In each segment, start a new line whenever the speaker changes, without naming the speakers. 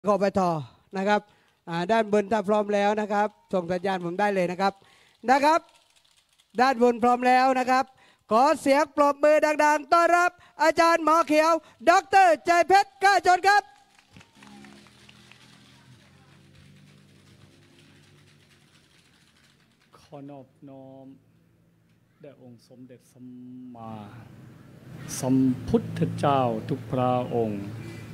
กปทนะครับด้านบนถ้าพร้อมแล้วนะครับส่งสัญญาณผมได้เลยนะครับด้านบนพร้อมแล้วนะครับขอเสียงปรบมือดังๆต้อนรับอาจารย์หมอเขียวดร.ใจเพชรกล้าจนครับ
ขอนอบน้อมแด่องค์สมเด็จสัมมาสัมพุทธเจ้าทุกพระองค์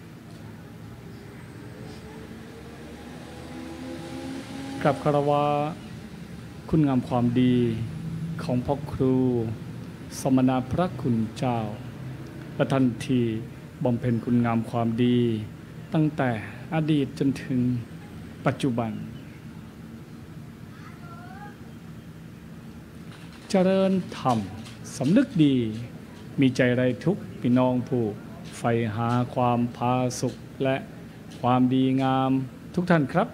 กราบคารวะคุณงามความดีของพ่อครูสมณพระคุณเจ้าและท่านที่บำเพ็ญคุณงามความดีตั้งแต่อดีตจนถึงปัจจุบันเจริญธรรมสำนึกดีมีใจไรทุกพี่น้องผู้ใฝ่หาความผาสุกและความดีงามทุกท่านครับ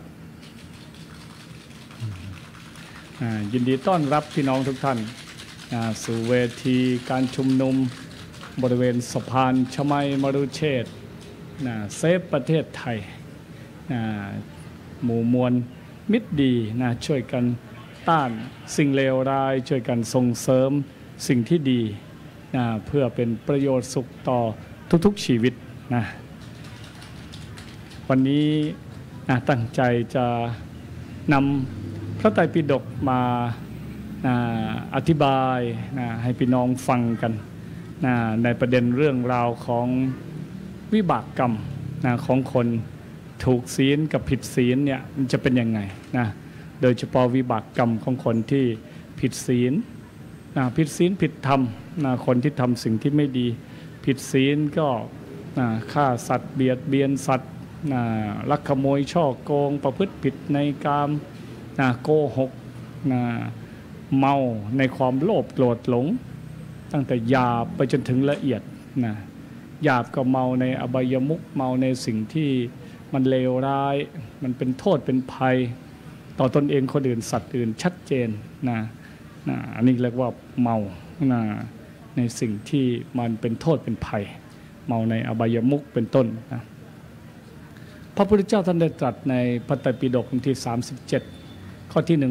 ยินดีต้อนรับพี่น้องทุกท่านสู่เวทีการชุมนุมบริเวณสะพานชมัยมรุเชษฐ์เซฟประเทศไทยหมู่มวลมิตรดีช่วยกันต้านสิ่งเลวร้ายช่วยกันส่งเสริมสิ่งที่ดีเพื่อเป็นประโยชน์สุขต่อทุกๆชีวิตวันนี้ตั้งใจจะนำพระไตรปิฎกมาอธิบายให้พี่น้องฟังกันในประเด็นเรื่องราวของวิบากกรรมของคนถูกศีลกับผิดศีลเนี่ยมันจะเป็นยังไงโดยเฉพาะวิบากกรรมของคนที่ผิดศีลผิดธรรมคนที่ทำสิ่งที่ไม่ดีผิดศีลก็ฆ่าสัตว์เบียดเบียนสัตว์ลักขโมยช่อโกงประพฤติผิดในกามโกหกเมาในความโลภโกรธหลงตั้งแต่หยาบไปจนถึงละเอียดหยาบก็เมาในอบายมุขเมาในสิ่งที่มันเลวร้ายมันเป็นโทษเป็นภัยต่อตนเองคนอื่นสัตว์อื่นชัดเจนอันนี้เรียกว่าเมาในสิ่งที่มันเป็นโทษเป็นภัยเมาในอบายมุขเป็นต้นพระพุทธเจ้าท่านได้ตรัสในพระไตรปิฎกบทที่37ข้อที่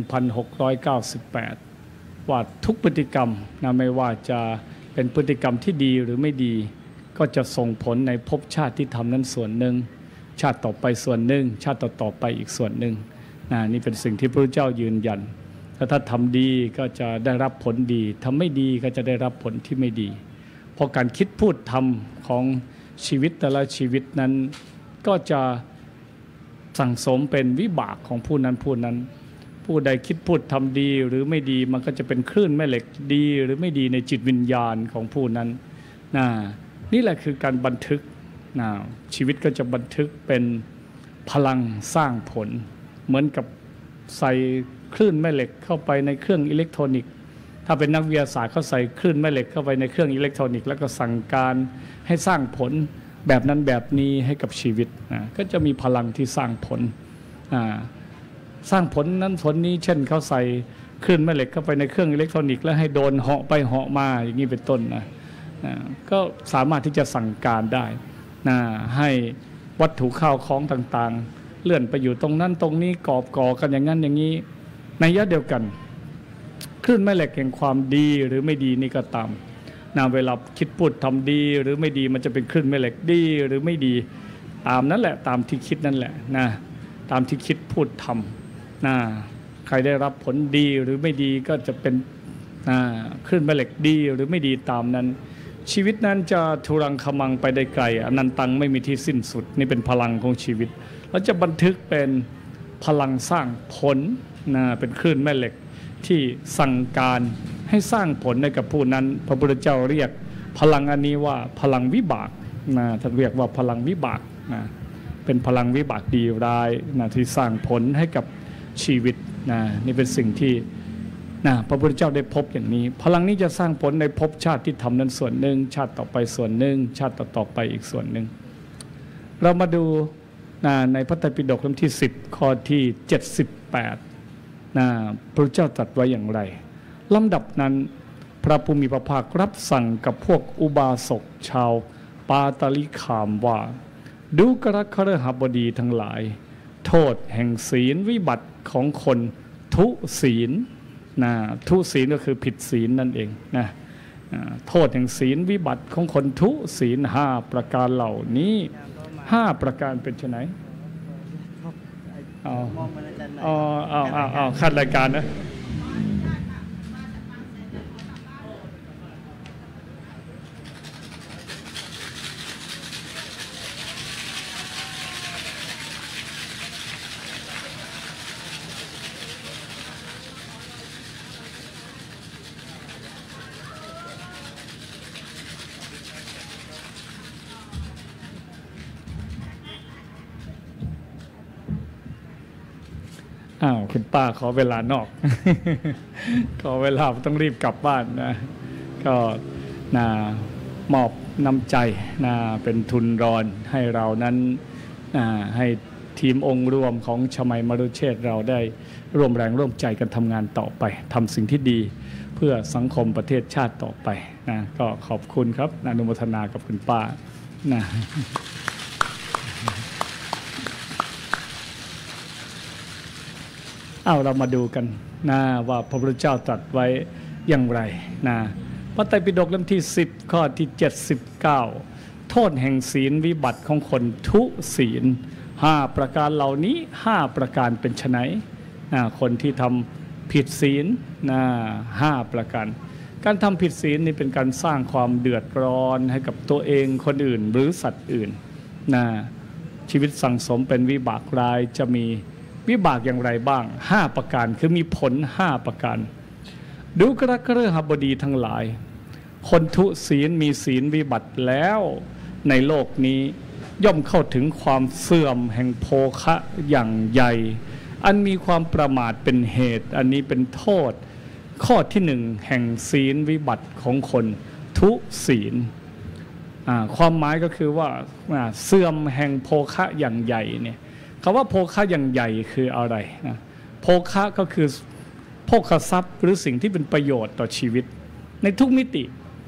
1698 ว่าทุกพฤติกรรมไม่ว่าจะเป็นพฤติกรรมที่ดีหรือไม่ดีก็จะส่งผลในภพชาติที่ทำนั้นส่วนหนึ่งชาติต่อไปส่วนหนึ่งชาติต่อไปอีกส่วนหนึ่งนี่เป็นสิ่งที่พระพุทธเจ้ายืนยันถ้าทำดีก็จะได้รับผลดีทำไม่ดีก็จะได้รับผลที่ไม่ดีเพราะการคิดพูดทำของชีวิตแต่ละชีวิตนั้นก็จะสั่งสมเป็นวิบากของผู้นั้นผู้ใดคิดพูดทำดีหรือไม่ดีมันก็จะเป็นคลื่นแม่เหล็กดีหรือไม่ดีในจิตวิญญาณของผู้นั้นนี่แหละคือการบันทึกชีวิตก็จะบันทึกเป็นพลังสร้างผลเหมือนกับใส่คลื่นแม่เหล็กเข้าไปในเครื่องอิเล็กทรอนิกส์ถ้าเป็นนักวิทยาศาสตร์เขาใส่คลื่นแม่เหล็กเข้าไปในเครื่องอิเล็กทรอนิกส์แล้วก็สั่งการให้สร้างผลแบบนั้นแบบนี้ให้กับชีวิตก็จะมีพลังที่สร้างผลสร้างผลนั้นผลนี้เช่นเขาใส่คลื่นแม่เหล็กเข้าไปในเครื่องอิเล็กทรอนิกส์แล้วให้โดนเหาะไปเหาะมาอย่างนี้เป็นต้นก็สามารถที่จะสั่งการได้ให้วัตถุข้าวของต่างๆเลื่อนไปอยู่ตรงนั้นตรงนี้ก่อกันอย่างนั้นอย่างนี้ในยะเดียวกันคลื่นแม่เหล็กแห่งความดีหรือไม่ดีนี่ก็ตามเวลาคิดพูดทำดีหรือไม่ดีมันจะเป็นคลื่นแม่เหล็กดีหรือไม่ดีตามนั้นแหละตามที่คิดนั่นแหละตามที่คิดพูดทำใครได้รับผลดีหรือไม่ดีก็จะเป็นคลื่นแม่เหล็กดีหรือไม่ดีตามนั้นชีวิตนั้นจะทุรังคมังไปได้ไกลอนันตังไม่มีที่สิ้นสุดนี่เป็นพลังของชีวิตแล้วจะบันทึกเป็นพลังสร้างผลเป็นคลื่นแม่เหล็กที่สั่งการให้สร้างผลให้กับผู้นั้นพระพุทธเจ้าเรียกพลังอันนี้ว่าพลังวิบากท่านเรียกว่าพลังวิบากเป็นพลังวิบากดีร้ายที่สร้างผลให้กับชีวิตนี่เป็นสิ่งที่พระพุทธเจ้าได้พบอย่างนี้พลังนี้จะสร้างผลในภพชาติที่ทำนั้นส่วนหนึ่งชาติต่อไปส่วนหนึ่งชาติต่อไปอีกส่วนหนึ่งเรามาดูในพระไตรปิฎกเล่มที่10ข้อที่78พระพุทธเจ้าตรัสไว้อย่างไรลำดับนั้นพระผู้มีพระภาครับสั่งกับพวกอุบาสกชาวปาตาลิคามว่าดูกรคฤหบดีทั้งหลายโทษแห่งศีลวิบัติของคนทุศีลนะทุศีลก็คือผิดศีลนั่นเองนะโทษแห่งศีลวิบัติของคนทุศีล5ประการเหล่านี้5ประการเป็นไฉนขั้นรายการนะคุณป้าขอเวลานอก ขอเวลาต้องรีบกลับบ้านนะก็มอบน้ำใจเป็นทุนรอนให้เรานั้นให้ทีมองค์รวมของชมัยมรุเชษฐ์เราได้ร่วมแรงร่วมใจกันทำงานต่อไปทำสิ่งที่ดีเพื่อสังคมประเทศชาติต่อไปนะก็ขอบคุณครับอนุโมทนากับคุณป้านะเรามาดูกันนะว่าพระพุทธเจ้าตรัสไว้อย่างไรนะพระไตรปิฎกเล่มที่10ข้อที่79โทษแห่งศีลวิบัติของคนทุศีล5ประการเหล่านี้5ประการเป็นไฉนคนที่ทำผิดศีล5ประการการทำผิดศีลนี่เป็นการสร้างความเดือดร้อนให้กับตัวเองคนอื่นหรือสัตว์อื่นชีวิตสั่งสมเป็นวิบากร้ายจะมีวิบากอย่างไรบ้าง5ประการคือมีผล5ประการดูกรคฤหบดีทั้งหลายคนทุศีลมีศีลวิบัติแล้วในโลกนี้ย่อมเข้าถึงความเสื่อมแห่งโภคะอย่างใหญ่อันมีความประมาทเป็นเหตุอันนี้เป็นโทษข้อที่1แห่งศีลวิบัติของคนทุศีลความหมายก็คือว่าเสื่อมแห่งโภคะอย่างใหญ่เนี่ยคำว่าโภคะอย่างใหญ่คืออะไรนะโภคะก็คือโภคทรัพย์หรือสิ่งที่เป็นประโยชน์ต่อชีวิตในทุกมิติ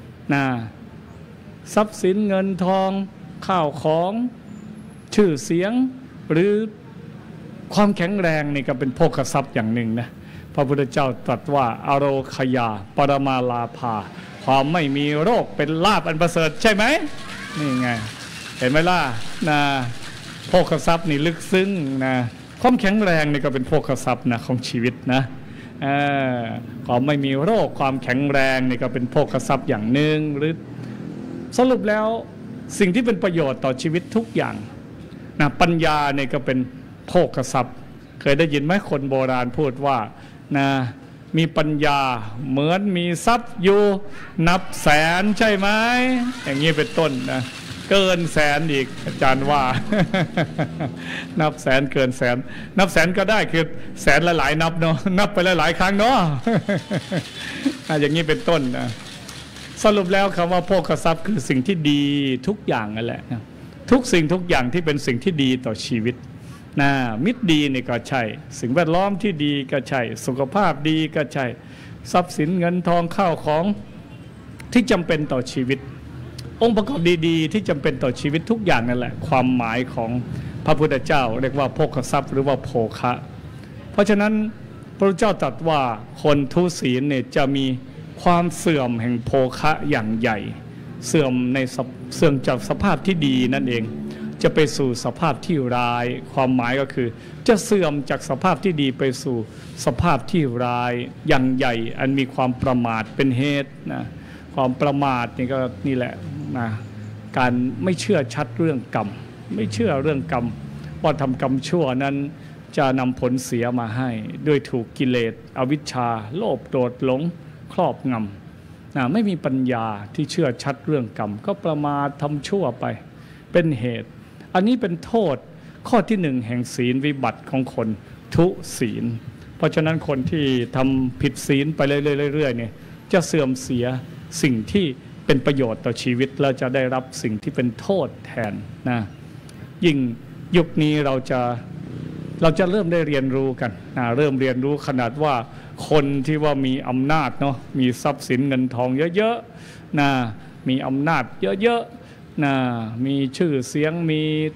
ทรัพย์สินเงินทองข้าวของชื่อเสียงหรือความแข็งแรงนี่ก็เป็นโภคทรัพย์อย่างหนึ่งนะพระพุทธเจ้าตรัสว่าอโรคยาปรมาลาภาความไม่มีโรคเป็นลาภอันประเสริฐใช่ไหมนี่ไงเห็นไหมล่ะโภคทรัพย์นี่ลึกซึ้งความแข็งแรงนี่ก็เป็นโภคทรัพย์ของชีวิตนะความไม่มีโรคความแข็งแรงนี่ก็เป็นโภคทรัพย์อย่างหนึ่งหรือสรุปแล้วสิ่งที่เป็นประโยชน์ต่อชีวิตทุกอย่างปัญญาเนี่ยก็เป็นโภคทรัพย์เคยได้ยินไหมคนโบราณพูดว่ามีปัญญาเหมือนมีทรัพย์อยู่นับแสนใช่ไหมอย่างนี้เป็นต้นนะเกินแสนอีกอาจารย์ว่า นับแสนเกินแสนนับแสนก็ได้คือแสนหลายๆนับเนาะนับไปหลายๆครั้งเนาะ อย่างนี้เป็นต้นนะสรุปแล้วคำว่าโภคทรัพย์คือสิ่งที่ดีทุกอย่างนั่นแหละทุกสิ่งทุกอย่างที่เป็นสิ่งที่ดีต่อชีวิตมิตรดีนี่ก็ใช่สิ่งแวดล้อมที่ดีก็ใช่สุขภาพดีก็ใช่ทรัพย์สินเงินทองข้าวของที่จำเป็นต่อชีวิตองค์ประกอบดีๆที่จำเป็นต่อชีวิตทุกอย่างนั่นแหละความหมายของพระพุทธเจ้าเรียกว่าโภคทรัพย์หรือว่าโภคะเพราะฉะนั้นพระพุทธเจ้าตรัสว่าคนทุศีลเนี่ยจะมีความเสื่อมแห่งโภคะอย่างใหญ่เสื่อมจากสภาพที่ดีนั่นเองจะไปสู่สภาพที่ร้ายความหมายก็คือจะเสื่อมจากสภาพที่ดีไปสู่สภาพที่ร้ายอย่างใหญ่อันมีความประมาทเป็นเหตุความประมาทนี่ก็นี่แหละการไม่เชื่อชัดเรื่องกรรมไม่เชื่อเรื่องกรรมว่าทำกรรมชั่วนั้นจะนำผลเสียมาให้ด้วยถูกกิเลสอวิชชาโลภโกรธหลงครอบงำไม่มีปัญญาที่เชื่อชัดเรื่องกรรมก็ประมาททำชั่วไปเป็นเหตุอันนี้เป็นโทษข้อที่1แห่งศีลวิบัติของคนทุศีลเพราะฉะนั้นคนที่ทำผิดศีลไปเรื่อยๆเนี่ยจะเสื่อมเสียสิ่งที่เป็นประโยชน์ต่อชีวิตแล้วจะได้รับสิ่งที่เป็นโทษแทนยิ่งยุคนี้เราจะเริ่มได้เรียนรู้กันเริ่มเรียนรู้ขนาดว่าคนที่ว่ามีอำนาจเนาะมีทรัพย์สินเงินทองเยอะๆมีอำนาจเยอะๆมีชื่อเสียงมี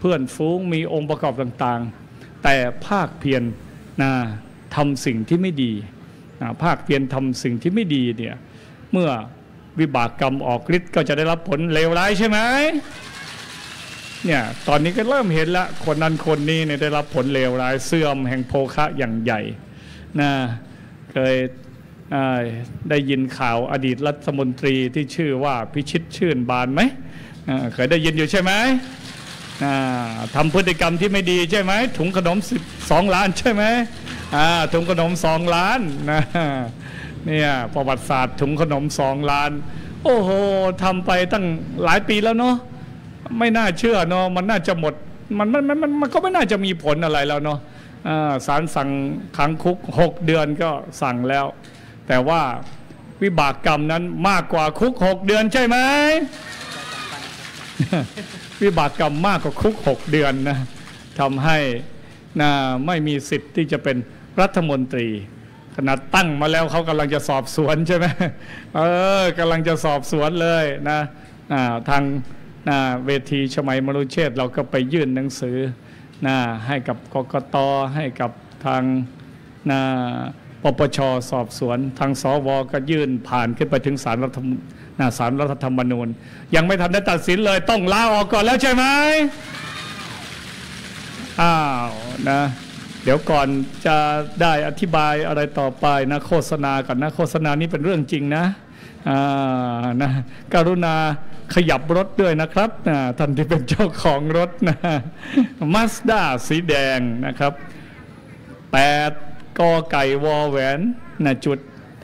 เพื่อนฝูงมีองค์ประกอบต่างๆแต่ภาคเพียรทำสิ่งที่ไม่ดีภาคเพียรทำสิ่งที่ไม่ดีเนี่ยเมื่อวิบากกรรมออกฤทธิ์ก็จะได้รับผลเลวร้ายใช่ไหมเนี่ยตอนนี้ก็เริ่มเห็นละคนนั้นคนนี้เนี่ยได้รับผลเลวร้ายเสื่อมแห่งโภคะอย่างใหญ่เคยได้ยินข่าวอดีตรัฐมนตรีที่ชื่อว่าพิชิตชื่นบานไหมเคยได้ยินอยู่ใช่ไหมทำพฤติกรรมที่ไม่ดีใช่ไหมถุงขนม12 ล้านใช่ไหมถุงขนม2 ล้านเนี่ยประวัติศาสตร์ถุงขนม2 ล้านโอ้โหทำไปตั้งหลายปีแล้วเนาะไม่น่าเชื่อเนาะมันน่าจะหมดมันก็ไม่น่าจะมีผลอะไรแล้วเนาะศาลสั่งขังคุก6 เดือนก็สั่งแล้วแต่ว่าวิบากกรรมนั้นมากกว่าคุก6 เดือนใช่ไหม วิบากกรรมมากกว่าคุก6 เดือนนะทำให้ไม่มีสิทธิ์ที่จะเป็นรัฐมนตรีขนาดตั้งมาแล้วเขากำลังจะสอบสวนใช่ไหมกำลังจะสอบสวนเลยนะทางเวทีชมัยมรุเชษฐ์เราก็ไปยื่นหนังสือให้กับกกต.ให้กับทางปปช.สอบสวนทางสว.ก็ยื่นผ่านขึ้นไปถึงศาลรัฐธรรมนูญยังไม่ทันได้ตัดสินเลยต้องลาออกก่อนแล้วใช่ไหมเดี๋ยวก่อนจะได้อธิบายอะไรต่อไปนะโฆษณาก่อนนะโฆษณานี้เป็นเรื่องจริงนะกรุณาขยับรถด้วยนะครับท่านที่เป็นเจ้าของรถนะมาสด้าสีแดงนะครับ8 กไก่วอแหวนจุด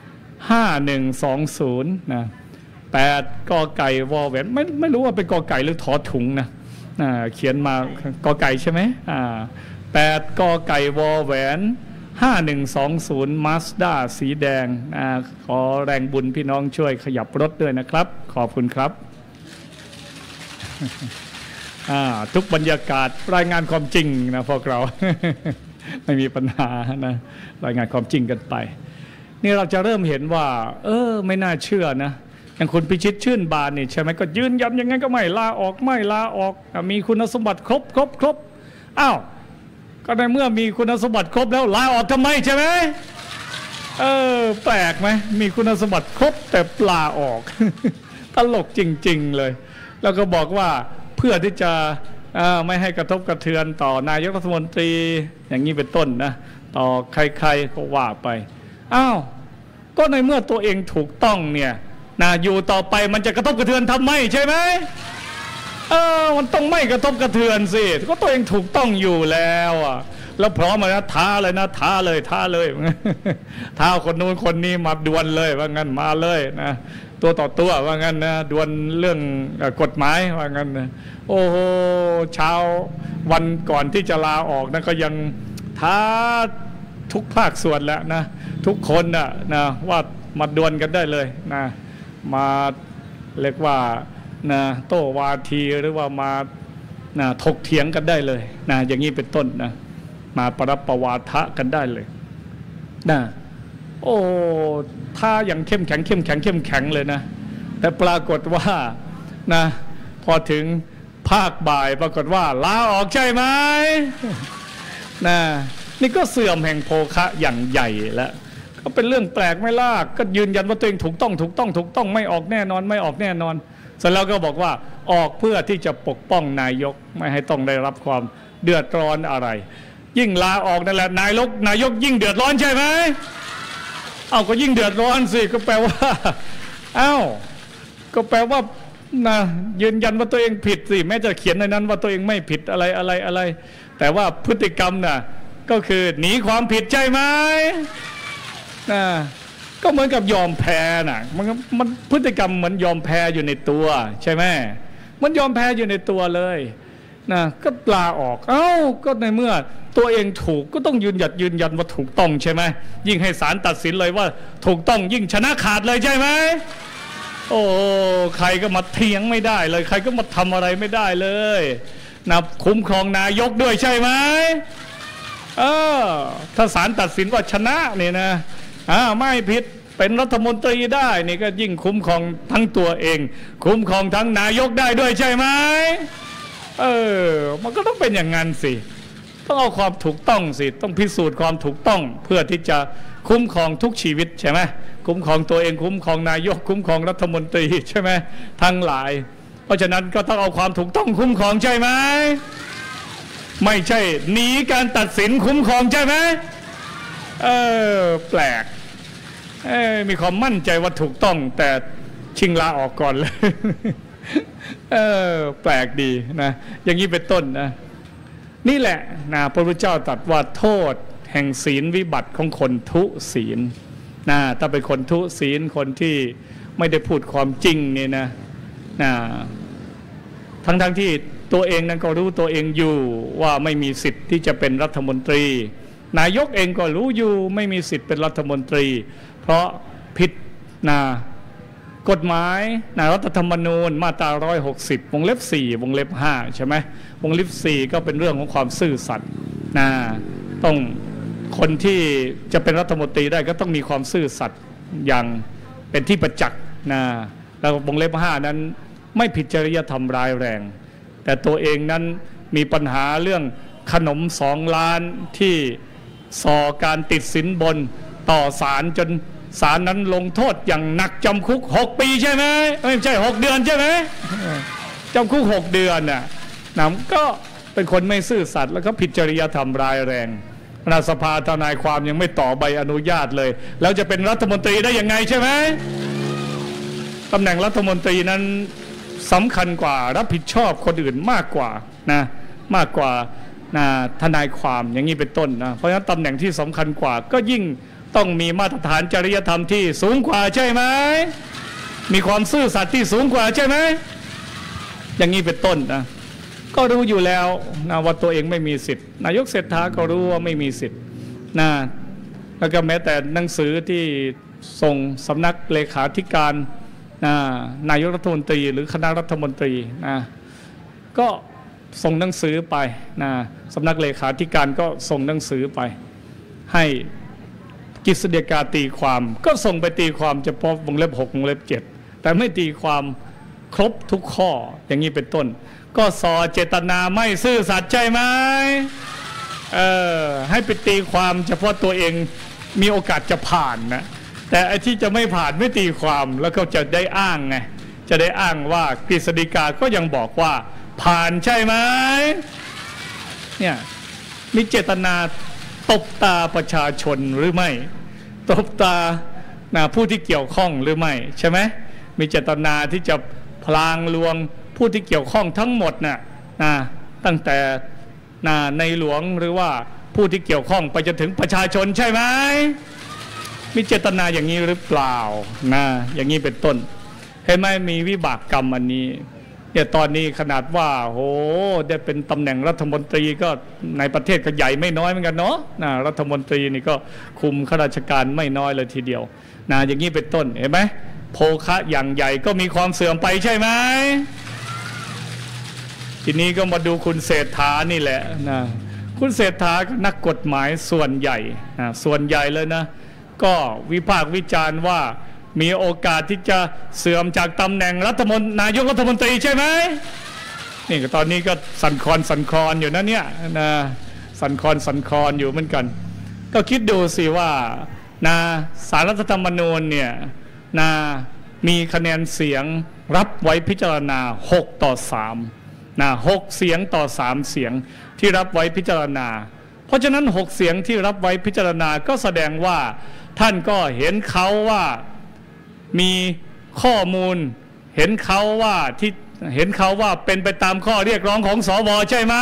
5120นะ8 กไก่วอแหวนไม่รู้ว่าเป็นกไก่หรือถอถุงนะเขียนมากไก่ใช่ไหม8 กไก่วอแหวน5120มาสด้าสีแดงขอแรงบุญพี่น้องช่วยขยับรถด้วยนะครับขอบคุณครับทุกบรรยากาศรายงานความจริงนะพวกเรา ไม่มีปัญหานะรายงานความจริงกันไปนี่เราจะเริ่มเห็นว่าไม่น่าเชื่อนะอย่างคุณพิชิตชื่นบานนี่ใช่ไหมก็ยืนยันยังไงก็ไม่ลาออกมีคุณสมบัติครบอ้าวก็ในเมื่อมีคุณสมบัติครบแล้วลาออกทำไมใช่ไหมแปลกไหมมีคุณสมบัติครบแต่ลาออก ตลกจริงๆเลยแล้วก็บอกว่าเพื่อที่จะไม่ให้กระทบกระเทือนต่อนายกรัฐมนตรีอย่างนี้เป็นต้นนะต่อใครๆก็ว่าไปอ้าวก็ในเมื่อตัวเองถูกต้องเนี่ยอยู่ต่อไปมันจะกระทบกระเทือนทำไมใช่ไหมมันต้องไม่กระทบกระเทือนสิก็ตัวเองถูกต้องอยู่แล้วแล้วพร้อมมานะท้าเลยนะท้าเลยท้าคนนู้นคนนี้มาดวลเลยว่างั้นมาเลยนะตัวต่อตัวว่างั้นนะดวลเรื่องกฎหมายว่างั้นนะโอ้โหเช้าวันก่อนที่จะลาออกนะก็ยังท้าทุกภาคส่วนแล้วนะทุกคนนะว่ามาดวลกันได้เลยนะมาเรียกว่าโต้วาทีหรือว่ามาถกเถียงกันได้เลยนะอย่างนี้เป็นต้นนะมาปรับประวาทะกันได้เลยนะโอ้ท่าอย่างเข้มแข็งเลยนะแต่ปรากฏว่านะพอถึงภาคบ่ายปรากฏว่าลาออกใช่ไหมนะนี่ก็เสื่อมแห่งโภคะอย่างใหญ่แล้วก็เป็นเรื่องแปลกไม่ล่ะก็ยืนยันว่าตัวเองถูกต้องไม่ออกแน่นอนเสร็จแล้วก็บอกว่าออกเพื่อที่จะปกป้องนายกไม่ให้ต้องได้รับความเดือดร้อนอะไรยิ่งลาออกนั่นแหละนายกยิ่งเดือดร้อนใช่ไหมก็ยิ่งเดือดร้อนสิก็แปลว่าก็แปลว่ายืนยันว่าตัวเองผิดสิแม้จะเขียนในนั้นว่าตัวเองไม่ผิดอะไรแต่ว่าพฤติกรรมก็คือหนีความผิดใช่ไหมก็เหมือนกับยอมแพ้มันพฤติกรรมเหมือนยอมแพ้อยู่ในตัวใช่ไหมมันยอมแพ้อยู่ในตัวเลยก็ลาออกก็ในเมื่อตัวเองถูกก็ต้องยืนยันว่าถูกต้องใช่ไหมยิ่งให้ศาลตัดสินเลยว่าถูกต้องยิ่งชนะขาดเลยใช่ไหมโอ้ใครก็มาเถียงไม่ได้เลยใครก็มาทำอะไรไม่ได้เลยคุ้มครองนายกด้วยใช่ไหมถ้าศาลตัดสินว่าชนะนี่นะไม่ผิดเป็นรัฐมนตรีได้นี่ก็ยิ่งคุ้มครองทั้งตัวเองคุ้มครองทั้งนายกได้ด้วยใช่ไหมมันก็ต้องเป็นอย่างนั้นสิต้องเอาความถูกต้องสิต้องพิสูจน์ความถูกต้องเพื่อที่จะคุ้มครองทุกชีวิตใช่ไหมคุ้มครองตัวเองคุ้มครองนายกคุ้มครองรัฐมนตรีใช่ไหมทั้งหลายเพราะฉะนั้นก็ต้องเอาความถูกต้องคุ้มครองใช่ไหมไม่ใช่หนีการตัดสินคุ้มครองใช่ไหมแปลกมีความมั่นใจว่าถูกต้องแต่ชิงลาออกก่อนเลยแปลกดีนะอย่างนี้เป็นต้นนะนี่แหละนะพระพุทธเจ้าตรัสว่าโทษแห่งศีลวิบัติของคนทุศีลนะถ้าเป็นคนทุศีลคนที่ไม่ได้พูดความจริงเนี่ยนะทั้งที่ตัวเองนั้นก็รู้ตัวเองอยู่ว่าไม่มีสิทธิ์ที่จะเป็นรัฐมนตรีนายกเองก็รู้อยู่ไม่มีสิทธิ์เป็นรัฐมนตรีเพราะผิดกฎหมายรัฐธรรมนูญมาตรา160วงเล็บ4วงเล็บ5ใช่ไหมวงเล็บ4ก็เป็นเรื่องของความซื่อสัตย์ต้องคนที่จะเป็นรัฐมนตรีได้ก็ต้องมีความซื่อสัตย์อย่างเป็นที่ประจักษ์แล้ววงเล็บ5นั้นไม่ผิดจริยธรรมร้ายแรงแต่ตัวเองนั้นมีปัญหาเรื่องขนม2 ล้านที่ส่อการติดสินบนต่อศาลจนศาลนั้นลงโทษอย่างหนักจำคุก6 ปีใช่ไหมไม่ใช่6 เดือนใช่ไหมจำคุก6 เดือนน่ะก็เป็นคนไม่ซื่อสัตย์แล้วก็ผิดจริยธรรมร้ายแรงสภาทนายความยังไม่ต่อใบอนุญาตเลยแล้วจะเป็นรัฐมนตรีได้ยังไงใช่ไหมตำแหน่งรัฐมนตรีนั้นสำคัญกว่ารับผิดชอบคนอื่นมากกว่าทนายความอย่างนี้เป็นต้นนะเพราะฉะนั้นตำแหน่งที่สำคัญกว่าก็ยิ่งต้องมีมาตรฐานจริยธรรมที่สูงกว่าใช่ไหมมีความซื่อสัตย์ที่สูงกว่าใช่ไหมอย่างนี้เป็นต้นนะก็รู้อยู่แล้วว่าตัวเองไม่มีสิทธิ์นายกเศรษฐาก็รู้ว่าไม่มีสิทธิ์แล้วก็แม้แต่หนังสือที่ส่งสำนักเลขาธิการนายกรัฐมนตรีหรือคณะรัฐมนตรีก็ส่งหนังสือไปสำนักเลขาธิการก็ส่งหนังสือไปให้กฤษฎีกาตีความก็ส่งไปตีความเฉพาะวงเล็บ6วงเล็บ7แต่ไม่ตีความครบทุกข้ออย่างนี้เป็นต้นก็ส่อเจตนาไม่ซื่อสัตย์ใช่ไหมให้ไปตีความเฉพาะตัวเองมีโอกาสจะผ่านนะแต่ไอ้ที่จะไม่ผ่านไม่ตีความแล้วก็จะได้อ้างไงจะได้อ้างว่ากฤษฎีกาก็ยังบอกว่าผ่านใช่ไหมเนี่ยมีเจตนาตบตาประชาชนหรือไม่ตบตาผู้ที่เกี่ยวข้องหรือไม่ใช่ไหมมีเจตนาที่จะพลางลวงผู้ที่เกี่ยวข้องทั้งหมดตั้งแต่ในหลวงหรือว่าผู้ที่เกี่ยวข้องไปจนถึงประชาชนใช่ไหมมีเจตนาอย่างนี้หรือเปล่าอย่างนี้เป็นต้นเห็นไหมมีวิบากกรรมอันนี้เนี่ยตอนนี้ขนาดว่าได้เป็นตำแหน่งรัฐมนตรีก็ในประเทศก็ใหญ่ไม่น้อยเหมือนกันเนาะรัฐมนตรีนี่ก็คุมข้าราชการไม่น้อยเลยทีเดียวอย่างนี้เป็นต้นเห็นไหมโภคะอย่างใหญ่ก็มีความเสื่อมไปใช่ไหมทีนี้ก็มาดูคุณเศรษฐานี่แหละคุณเศรษฐานักกฎหมายส่วนใหญ่เลยนะก็วิพากษ์วิจารณ์ว่ามีโอกาสที่จะเสื่อมจากตำแหน่งนายกรัฐมนตรีใช่ไหมนี่ตอนนี้ก็สั่นคลอนอยู่นะเนี่ยสั่นคลอนอยู่เหมือนกันก็คิดดูสิว่าศาลรัฐธรรมนูญเนี่ยมีคะแนนเสียงรับไว้พิจารณา6-3 6 เสียงต่อ3 เสียงที่รับไว้พิจารณาเพราะฉะนั้น6 เสียงที่รับไว้พิจารณาก็แสดงว่าท่านก็เห็นเขาว่ามีข้อมูลเห็นเขาว่าเป็นไปตามข้อเรียกร้องของสวใช่ไหม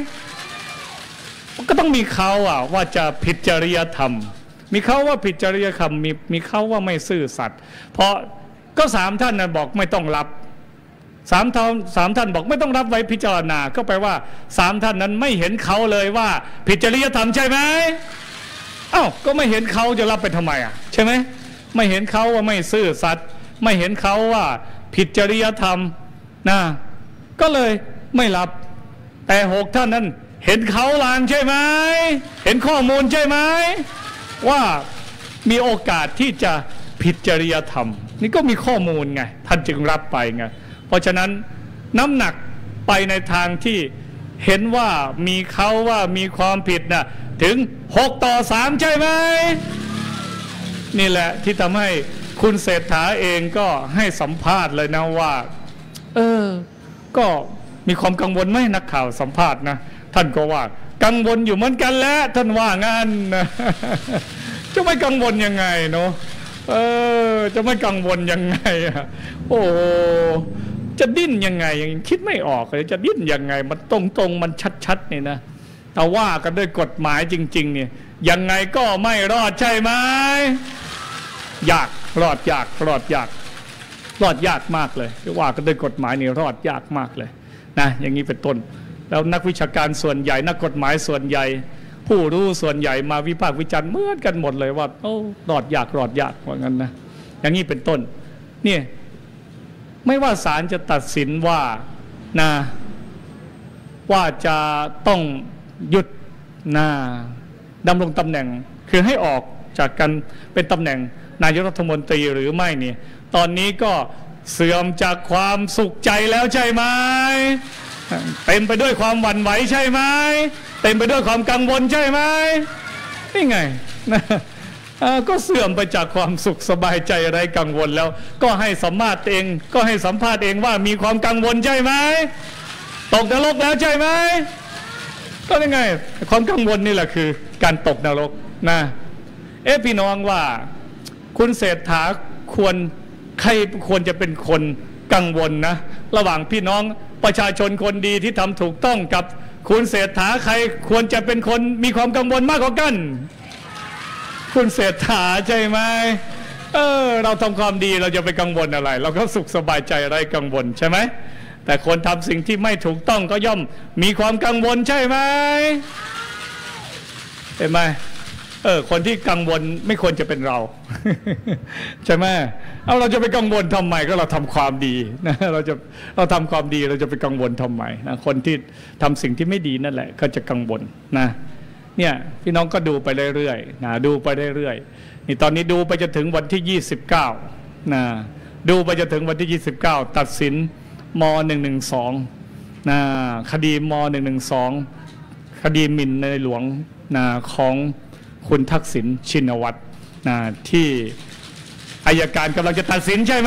ก็ต้องมีเขาว่าจะผิดจริยธรรมมีเขาว่าผิดจริยธรรมมีเขาว่าไม่ซื่อสัตย์เพราะก็3 ท่านนั้นบอกไม่ต้องรับ3 ท่านบอกไม่ต้องรับไว้พิจารณาก็แปลว่า3 ท่านนั้นไม่เห็นเขาเลยว่าผิดจริยธรรมใช่ไหมก็ไม่เห็นเขาจะรับไปทำไมใช่ไหมไม่เห็นเขาว่าไม่ซื่อสัตย์ไม่เห็นเขาว่าผิดจริยธรรมก็เลยไม่รับแต่6 ท่านนั้นเห็นเขาลางใช่ไหมเห็นข้อมูลใช่ไหมว่ามีโอกาสที่จะผิดจริยธรรมนี่ก็มีข้อมูลไงท่านจึงรับไปไงเพราะฉะนั้นน้ำหนักไปในทางที่เห็นว่ามีเขาว่ามีความผิดน่ะถึง6-3ใช่ไหมนี่แหละที่ทำให้คุณเศรษฐาเองก็ให้สัมภาษณ์เลยนะว่าก็มีความกังวลไหมนักข่าวสัมภาษณ์นะท่านก็ว่ากังวลอยู่เหมือนกันแล้วท่านว่างั้นจะไม่กังวลยังไงเนาะจะไม่กังวลยังไงโอ้จะดิ้นยังไงยังคิดไม่ออกเลยจะดิ้นยังไงมันตรงมันชัดๆนี่นะแต่ว่ากันด้วยกฎหมายจริงๆเนี่ยยังไงก็ไม่รอดใช่ไหมยากรอดยากรอดยากรอดยากมากเลยว่ากันด้วยกฎหมายนี่รอดยากมากเลยนะอย่างนี้เป็นต้นแล้วนักวิชาการส่วนใหญ่นักกฎหมายส่วนใหญ่ผู้รู้ส่วนใหญ่มาวิพากษ์วิจารณ์เหมือนกันหมดเลยว่าโอ้รอดยากรอดยากว่างั้นนะอย่างนี้เป็นต้นเนี่ยไม่ว่าศาลจะตัดสินว่านะว่าจะต้องหยุดดำรงตำแหน่งคือให้ออกจากการเป็นตำแหน่งนายกรัฐมนตรีหรือไม่เนี่ยตอนนี้ก็เสื่อมจากความสุขใจแล้วใช่ไหมเต็มไปด้วยความหวั่นไหวใช่ไหมเต็มไปด้วยความกังวลใช่ไหมนี่ไงนะก็เสื่อมไปจากความสุขสบายใจไร้กังวลแล้วก็ให้สัมภาษณ์เองก็ให้สัมภาษณ์เองว่ามีความกังวลใช่ไหมตกนรกแล้วใช่ไหมก็ยังไงความกังวลนี่แหละคือการตกนรกนะพี่น้องว่าคุณเศรษฐาใครควรจะเป็นคนกังวลนะระหว่างพี่น้องประชาชนคนดีที่ทำถูกต้องกับคุณเศรษฐาใครควรจะเป็นคนมีความกังวลมากกว่ากันคุณเศรษฐาใช่ไหมเราทำความดีเราจะไปกังวลอะไรเราก็สุขสบายใจไร้กังวลใช่ไหมแต่คนทำสิ่งที่ไม่ถูกต้องก็ย่อมมีความกังวลใช่ไหมเห็นไหมคนที่กังวลไม่ควรจะเป็นเราใช่ไหมเราจะไปกังวลทำไมก็เราทำความดีนะเราทำความดีเราจะไปกังวลทำไมนะคนที่ทำสิ่งที่ไม่ดีนั่นแหละก็จะกังวลนะเนี่ยพี่น้องก็ดูไปเรื่อยๆนะดูไปเรื่อยๆนี่ตอนนี้ดูไปจนถึงวันที่29นะดูไปจนถึงวันที่29ตัดสินม.112นะคดีม.112คดีหมิ่นในหลวงนะของคุณทักษิณชินวัตรนะที่อัยการกำลังจะตัดสินใช่ไหม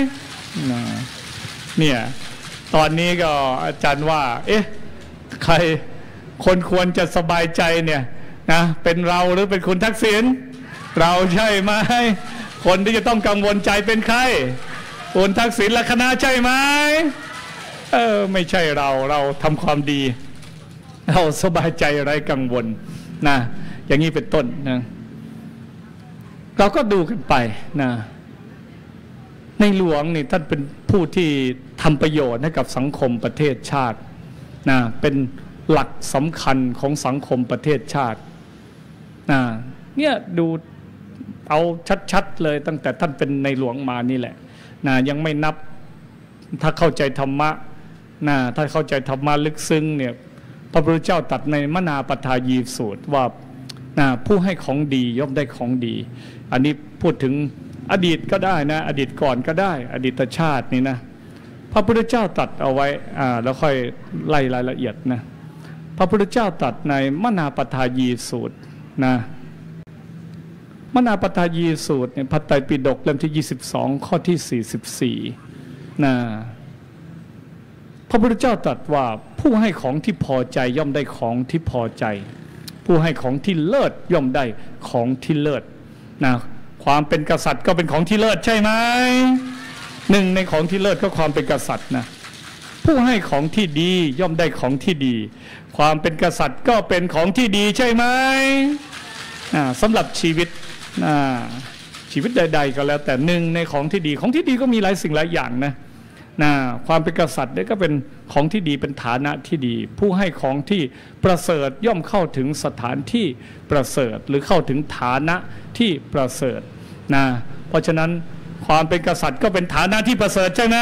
เนี่ยตอนนี้ก็อาจารย์ว่าใครคนควรจะสบายใจเนี่ยนะเป็นเราหรือเป็นคุณทักษิณเราใช่ไหมคนที่จะต้องกังวลใจเป็นใครคุณทักษิณและคณะใช่ไหมไม่ใช่เราทำความดีเราสบายใจไร้กังวลนะอย่างนี้เป็นต้นนะเราก็ดูกันไปนะในหลวงนี่ท่านเป็นผู้ที่ทำประโยชน์ให้กับสังคมประเทศชาตินะเป็นหลักสำคัญของสังคมประเทศชาตินะเนี่ยดูเอาชัดๆเลยตั้งแต่ท่านเป็นในหลวงมานี่แหละนะยังไม่นับถ้าเข้าใจธรรมะนะถ้าเข้าใจธรรมะลึกซึ้งเนี่ยพระพุทธเจ้าตรัสในมนาปทายีสูตรว่าผู้ให้ของดีย่อมได้ของดีอันนี้พูดถึงอดีตก็ได้นะอดีตก่อนก็ได้อดีตชาตินี่นะพระพุทธเจ้าตรัสเอาไว้แล้วค่อยไล่รายละเอียดนะพระพุทธเจ้าตรัสในมนาปทายีสูตรนะมนาปทายีสูตรเนี่ยพระไตรปิฎกเล่มที่22ข้อที่44นะพระพุทธเจ้าตรัสว่าผู้ให้ของที่พอใจย่อมได้ของที่พอใจผู้ให้ของที่เลิศย่อมได้ของที่เลิศนะความเป็นกษัตริย์ก็เป็นของที่เลิศใช่ไหมหนึ่งในของที่เลิศก็ความเป็นกษัตริย์นะผู้ให้ของที่ดีย่อมได้ของที่ดีความเป็นกษัตริย์ก็เป็นของที่ดีใช่ไหมสำหรับชีวิตชีวิตใดๆก็แล้วแต่หนึ่งในของที่ดีก็มีหลายสิ่งหลายอย่างนะความเป็นกษัตริย์ก็เป็นของที่ดีเป็นฐานะที่ดีผู้ให้ของที่ประเสริฐย่อมเข้าถึงสถานที่ประเสริฐหรือเข้าถึงฐานะที่ประเสริฐนะเพราะฉะนั้นความเป็นกษัตริย์ก็เป็นฐานะที่ประเสริฐใช่ไหม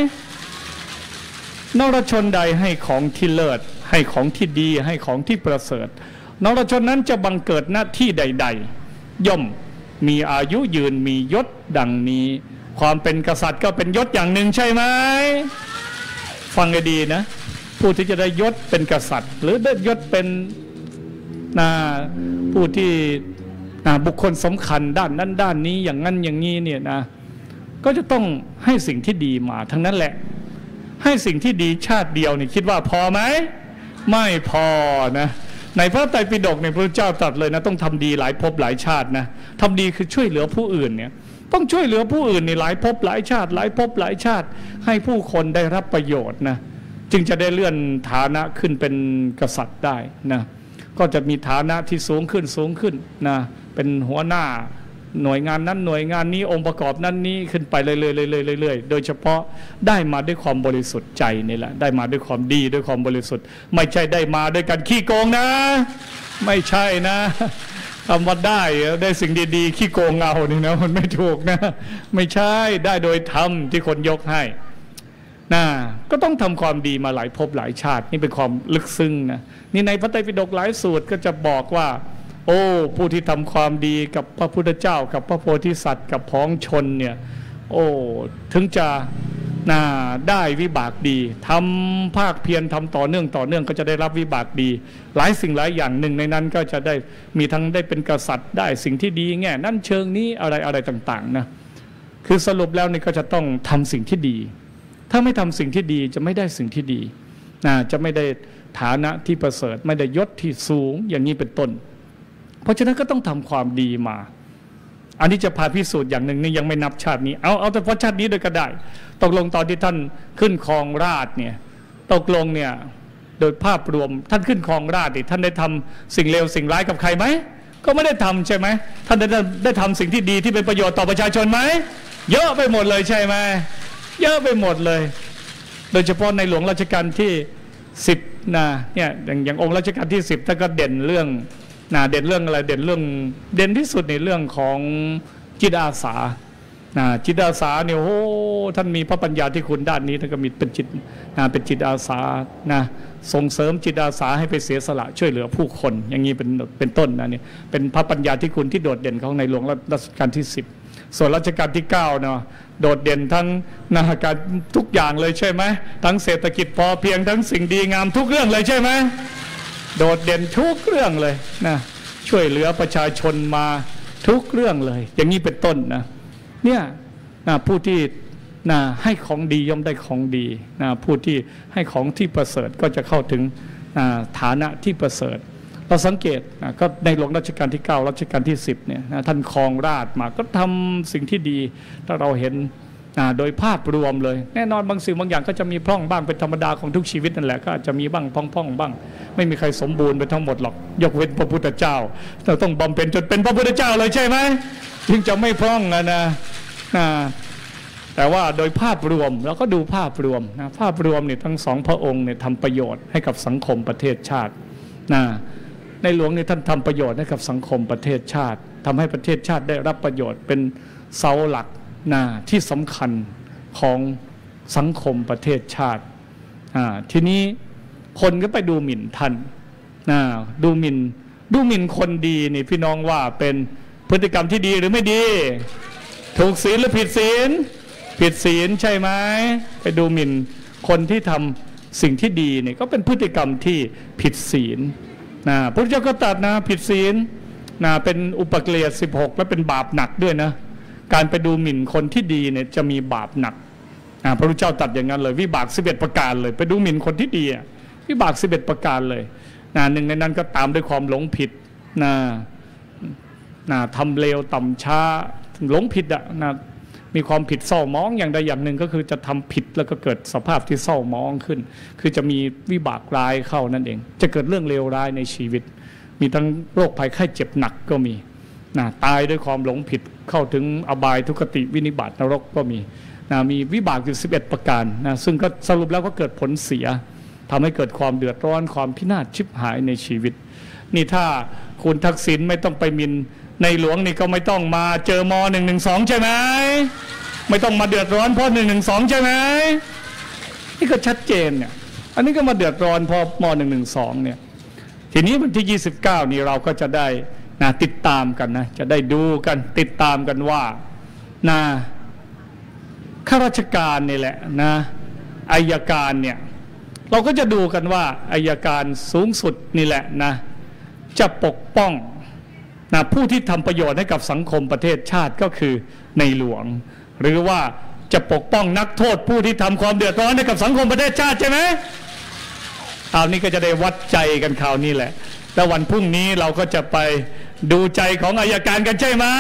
นรชนใดให้ของที่เลิศให้ของที่ดีให้ของที่ประเสริฐนรชนนั้นจะบังเกิดหน้าที่ใดๆย่อมมีอายุยืนมียศดังนี้ความเป็นกษัตริย์ก็เป็นยศอย่างหนึ่งใช่ไหมฟังให้ดีนะผู้ที่จะได้ยศเป็นกษัตริย์ หรือได้ยศเป็นผู้ที่บุคคลสำคัญด้านนั้นด้านนี้อย่างนั้นอย่างนี้เนี่ยนะก็จะต้องให้สิ่งที่ดีมาทั้งนั้นแหละให้สิ่งที่ดีชาติเดียวนี่คิดว่าพอไหมไม่พอนะในพระไตรปิฎกในพระเจ้าตรัสเลยนะต้องทำดีหลายภพหลายชาตินะทำดีคือช่วยเหลือผู้อื่นเนี่ยต้องช่วยเหลือผู้อื่นในหลายภพหลายชาติหลายภพหลายชาติให้ผู้คนได้รับประโยชน์นะจึงจะได้เลื่อนฐานะขึ้นเป็นกษัตริย์ได้นะก็จะมีฐานะที่สูงขึ้นนะเป็นหัวหน้าหน่วยงานนั้นหน่วยงานนี้องค์ประกอบนั้นนี้ขึ้นไปเรื่อยๆโดยเฉพาะได้มาด้วยความบริสุทธิ์ใจนี่แหละได้มาด้วยความดีด้วยความบริสุทธิ์ไม่ใช่ได้มาด้วยการขี้โกงนะไม่ใช่นะคำว่าได้สิ่งดีๆขี้โกงเอานี่นะมันไม่ถูกนะไม่ใช่ได้โดยธรรมที่คนยกให้นะก็ต้องทำความดีมาหลายภพหลายชาตินี่เป็นความลึกซึ้งนะนี่ในพระไตรปิฎกหลายสูตรก็จะบอกว่าโอ้ผู้ที่ทำความดีกับพระพุทธเจ้ากับพระโพธิสัตว์กับพ้องชนเนี่ยโอ้ถึงจะได้วิบากดีทำภาคเพียรทำต่อเนื่องก็จะได้รับวิบากดีหลายสิ่งหลายอย่างหนึ่งในนั้นก็จะได้มีทั้งได้เป็นกษัตริย์ได้สิ่งที่ดีแง่นั่นเชิงนี้อะไรต่างๆนะคือสรุปแล้วนี่ก็จะต้องทำสิ่งที่ดีถ้าไม่ทำสิ่งที่ดีจะไม่ได้สิ่งที่ดีจะไม่ได้ฐานะที่ประเสริฐไม่ได้ยศที่สูงอย่างนี้เป็นต้นเพราะฉะนั้นก็ต้องทำความดีมาอันนี้จะพาพิสูจน์อย่างหนึ่งนี่ยังไม่นับชาตินี้เอาแต่เพราะชาตินี้โดยก็ได้ตกลงตอนที่ท่านขึ้นครองราชเนี่ยตกลงเนี่ยโดยภาพรวมท่านขึ้นครองราชนี่ท่านได้ทำสิ่งเลวสิ่งร้ายกับใครไหมก็ไม่ได้ทำใช่ไหมท่านได้ทำสิ่งที่ดีที่เป็นประโยชน์ต่อประชาชนไหมเยอะไปหมดเลยใช่ไหมเยอะไปหมดเลยโดยเฉพาะในหลวงรัชกาลที่10เนี่ยอย่างองค์รัชกาลที่10ท่านก็เด่นเรื่องเด่นเรื่องอะไรเด่นที่สุดในเรื่องของจิตอาสาจิตอาสาเนี่ยโอ้ท่านมีพระปัญญาที่คุณด้านนี้ท่านก็มีเป็นจิตอาสาส่งเสริมจิตอาสาให้ไปเสียสละช่วยเหลือผู้คนอย่างนี้เป็นต้นนะเนี่ยเป็นพระปัญญาที่คุณที่โดดเด่นของในหลวงรัชกาลที่10ส่วนรัชกาลที่9เนาะโดดเด่นทั้งการทุกอย่างเลยใช่ไหมทั้งเศรษฐกิจพอเพียงทั้งสิ่งดีงามทุกเรื่องเลยใช่ไหมโดดเด่นทุกเรื่องเลยนะช่วยเหลือประชาชนมาทุกเรื่องเลยอย่างนี้เป็นต้นนะเนี่ยผู้ที่ให้ของดีย่อมได้ของดีผู้ที่ให้ของที่ประเสริฐก็จะเข้าถึงฐานะที่ประเสริฐเราสังเกตก็ในหลวงรัชกาลที่9รัชกาลที่10เนี่ยท่านครองราชมาก็ทำสิ่งที่ดีถ้าเราเห็นโดยภาพรวมเลยแน่นอนบางสิ่งบางอย่างก็จะมีพร่องบ้างเป็นธรรมดาของทุกชีวิตนั่นแหละก็อาจจะมีบ้างพ่องบ้างไม่มีใครสมบูรณ์ไปทั้งหมดหรอกยกเว้นพระพุทธเจ้าเราต้องบำเพ็ญจนเป็นพระพุทธเจ้าเลยใช่ไหมจึงจะไม่พร่องนะแต่ว่าโดยภาพรวมเราก็ดูภาพรวมภาพรวมเนี่ยทั้งสองพระองค์เนี่ยทำประโยชน์ให้กับสังคมประเทศชาติในหลวงเนี่ยท่านทำประโยชน์ให้กับสังคมประเทศชาติทำให้ประเทศชาติได้รับประโยชน์เป็นเสาหลักที่สำคัญของสังคมประเทศชาติทีนี้คนก็ไปดูหมิ่นท่านดูหมิ่นคนดีนี่พี่น้องว่าเป็นพฤติกรรมที่ดีหรือไม่ดีถูกศีลหรือผิดศีลผิดศีลใช่ไหมไปดูหมิ่นคนที่ทำสิ่งที่ดีนี่ก็เป็นพฤติกรรมที่ผิดศีลพระพุทธเจ้าก็ตรัสผิดศีลเป็นอุปกิเลส16และเป็นบาปหนักด้วยนะการไปดูหมิ่นคนที่ดีเนี่ยจะมีบาปหนักพระพุทธเจ้าตรัสอย่างนั้นเลยวิบาก11ประการเลยไปดูหมิ่นคนที่ดีวิบาก11ประการเลยหนึ่งในนั้นก็ตามด้วยความหลงผิดทำเลวต่ำช้าหลงผิดมีความผิดเศร้ามองอย่างใดอย่างหนึ่งก็คือจะทำผิดแล้วก็เกิดสภาพที่เศร้ามองขึ้นคือจะมีวิบากร้ายเข้านั่นเองจะเกิดเรื่องเลวร้ายในชีวิตมีทั้งโรคภัยไข้เจ็บหนักก็มีตายด้วยความหลงผิดเข้าถึงอบายทุกขติวินิบาตนรกก็มีมีวิบากอยู่11ประการซึ่งก็สรุปแล้วก็เกิดผลเสียทำให้เกิดความเดือดร้อนความพินาศชิบหายในชีวิตนี่ถ้าคุณทักษิณไม่ต้องไปมินในหลวงนี่ก็ไม่ต้องมาเจอม.112ใช่ไหมไม่ต้องมาเดือดร้อนเพราะ112ใช่ไหมนี่ก็ชัดเจนเนี่ยอันนี้ก็มาเดือดร้อนเพราะม.112เนี่ยทีนี้วันที่29นี่เราก็จะได้ติดตามกันนะจะได้ดูกันติดตามกันว่าข้าราชการนี่แหละอัยการเนี่ยเราก็จะดูกันว่าอัยการสูงสุดนี่แหละนะจะปกป้องนะผู้ที่ทำประโยชน์ให้กับสังคมประเทศชาติก็คือในหลวงหรือว่าจะปกป้องนักโทษผู้ที่ทำความเดือดร้อนให้กับสังคมประเทศชาติใช่ไหมคราวนี้ก็จะได้วัดใจกันคราวนี้แหละแล้ววันพรุ่งนี้เราก็จะไปดูใจของอัยการกันใช่ไหม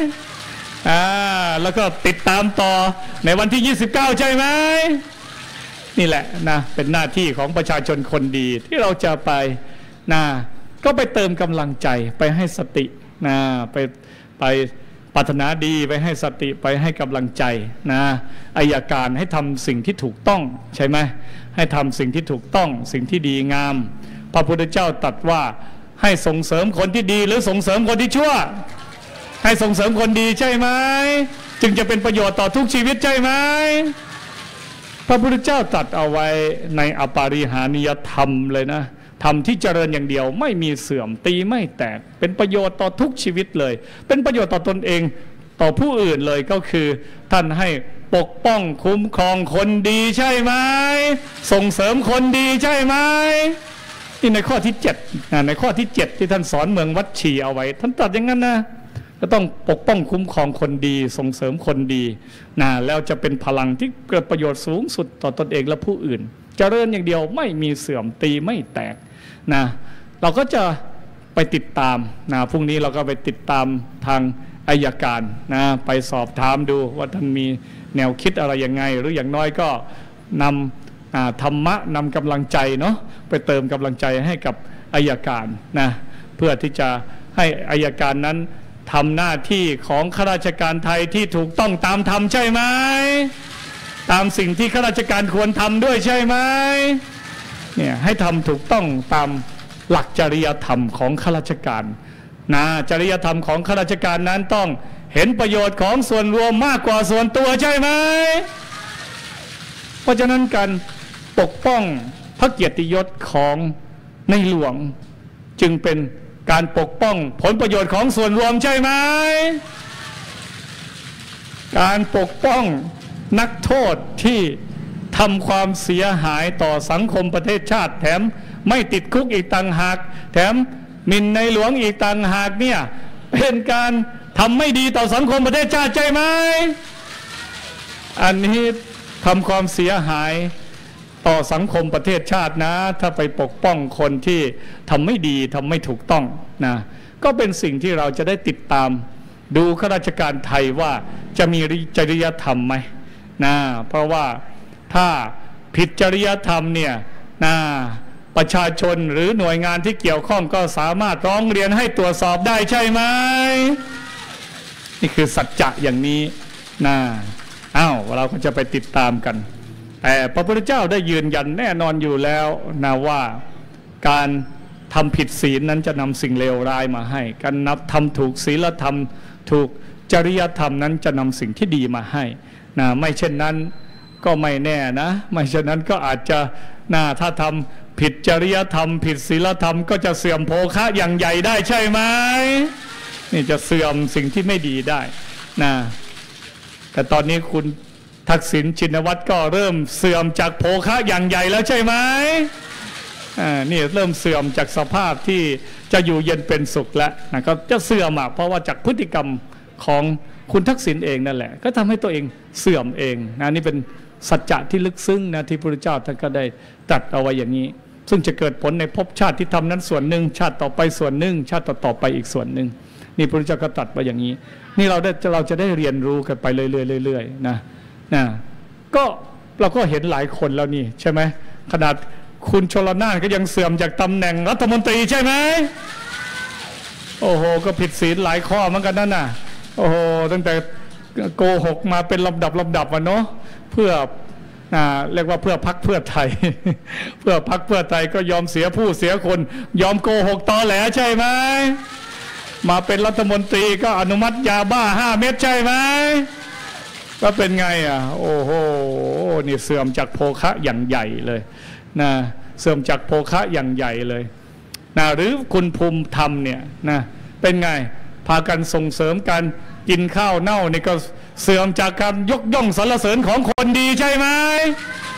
แล้วก็ติดตามต่อในวันที่29ใช่ไหมนี่แหละนะเป็นหน้าที่ของประชาชนคนดีที่เราจะไปนะก็ไปเติมกำลังใจไปให้สตินะไปปรารถนาดีไปให้สติไปให้กำลังใจนะอัยการให้ทำสิ่งที่ถูกต้องใช่ไหมให้ทำสิ่งที่ถูกต้องสิ่งที่ดีงามพระพุทธเจ้าตรัสว่าให้ส่งเสริมคนที่ดีหรือส่งเสริมคนที่ชั่วให้ส่งเสริมคนดีใช่ไหมจึงจะเป็นประโยชน์ต่อทุกชีวิตใช่ไหมพระพุทธเจ้าตรัสเอาไว้ในอปาริหานิยธรรมเลยนะธรรมที่เจริญอย่างเดียวไม่มีเสื่อมตีไม่แตกเป็นประโยชน์ต่อทุกชีวิตเลยเป็นประโยชน์ต่อตนเองต่อผู้อื่นเลยก็คือท่านให้ปกป้องคุ้มครองคนดีใช่ไหมส่งเสริมคนดีใช่ไหมนี่ในข้อที่7ในข้อที่7ที่ท่านสอนเมืองวัดชีเอาไว้ท่านตรัสอย่างนั้นนะก็ต้องปกป้องคุ้มครองคนดีส่งเสริมคนดีแล้วจะเป็นพลังที่เกิดประโยชน์สูงสุดต่อตนเองและผู้อื่นเจริญอย่างเดียวไม่มีเสื่อมตีไม่แตกเราก็จะไปติดตามพรุ่งนี้เราก็ไปติดตามทางอัยการไปสอบถามดูว่าท่านมีแนวคิดอะไรยังไงหรืออย่างน้อยก็นำธรรมะนำกำลังใจเนาะไปเติมกำลังใจให้กับอัยการเพื่อที่จะให้อัยการนั้นทำหน้าที่ของข้าราชการไทยที่ถูกต้องตามธรรมใช่ไหมตามสิ่งที่ข้าราชการควรทำด้วยใช่ไหมเนี่ยให้ทำถูกต้องตามหลักจริยธรรมของข้าราชการจริยธรรมของข้าราชการนั้นต้องเห็นประโยชน์ของส่วนรวมมากกว่าส่วนตัวใช่ไหมเพราะฉะนั้นการปกป้องพระเกียรติยศของในหลวงจึงเป็นการปกป้องผลประโยชน์ของส่วนรวมใช่ไหมการปกป้องนักโทษที่ทำความเสียหายต่อสังคมประเทศชาติแถมไม่ติดคุกอีกต่างหากแถมหมิ่นในหลวงอีกต่างหากเนี่ยเป็นการทำไม่ดีต่อสังคมประเทศชาติใช่ไหมอันนี้ทำความเสียหายต่อสังคมประเทศชาตินะถ้าไปปกป้องคนที่ทำไม่ดีทำไม่ถูกต้องก็เป็นสิ่งที่เราจะได้ติดตามดูข้าราชการไทยว่าจะมีจริยธรรมไหมเพราะว่าถ้าผิดจริยธรรมเนี่ยประชาชนหรือหน่วยงานที่เกี่ยวข้องก็สามารถร้องเรียนให้ตรวจสอบได้ใช่ไหมนี่คือสัจจะอย่างนี้เราก็จะไปติดตามกันแต่พระพุทธเจ้าได้ยืนยันแน่นอนอยู่แล้วว่าการทำผิดศีลนั้นจะนำสิ่งเลวร้ายมาให้การทำถูกศีลธรรมถูกจริยธรรมนั้นจะนำสิ่งที่ดีมาให้ไม่เช่นนั้นก็ไม่แน่นะไม่เช่นนั้นก็อาจจะถ้าทำผิดจริยธรรมผิดศีลธรรมก็จะเสื่อมโภคะอย่างใหญ่ได้ใช่ไหมนี่จะเสื่อมสิ่งที่ไม่ดีได้แต่ตอนนี้คุณทักษิณชินวัตรก็เริ่มเสื่อมจากโภคะอย่างใหญ่แล้วใช่ไหมนี่เริ่มเสื่อมจากสภาพที่จะอยู่เย็นเป็นสุขแล้วก็จะเสื่อมเพราะว่าจากพฤติกรรมของคุณทักษิณเองนั่นแหละก็ทำให้ตัวเองเสื่อมเองนี่เป็นสัจจะที่ลึกซึ้งที่พระพุทธเจ้าท่านก็ได้ตรัสเอาไว้อย่างนี้ซึ่งจะเกิดผลในภพชาติที่ทำนั้นส่วนหนึ่งชาติต่อไปส่วนหนึ่งชาติต่อไปอีกส่วนหนึ่งนี่พระพุทธเจ้าก็ตรัสไว้อย่างนี้นี่เราจะได้เรียนรู้กันไปเรื่อยๆก็เราก็เห็นหลายคนแล้วนี่ใช่ไหมขนาดคุณชลน่านก็ยังเสื่อมจากตำแหน่งรัฐมนตรีใช่ไหมโอ้โหก็ผิดศีลหลายข้อเหมือนกันนั่นน่ะโอ้โหตั้งแต่โกหกมาเป็นลำดับเนาะเพื่อเรียกว่าเพื่อพรรคเพื่อไทย เพื่อพรรคเพื่อไทยก็ยอมเสียผู้เสียคนยอมโกหกตอแหลใช่ไหมมาเป็นรัฐมนตรีก็อนุมัติยาบ้า5 เม็ดใช่ไหมก็เป็นไงโอ้โหนี่เสื่อมจากโภคะอย่างใหญ่เลยเสื่อมจากโภคะอย่างใหญ่เลยหรือคุณภูมิธรรมเนี่ยเป็นไงพากันส่งเสริมการกินข้าวเน่านี่ก็เสื่อมจากการยกย่องสรรเสริญของคนดีใช่ไหม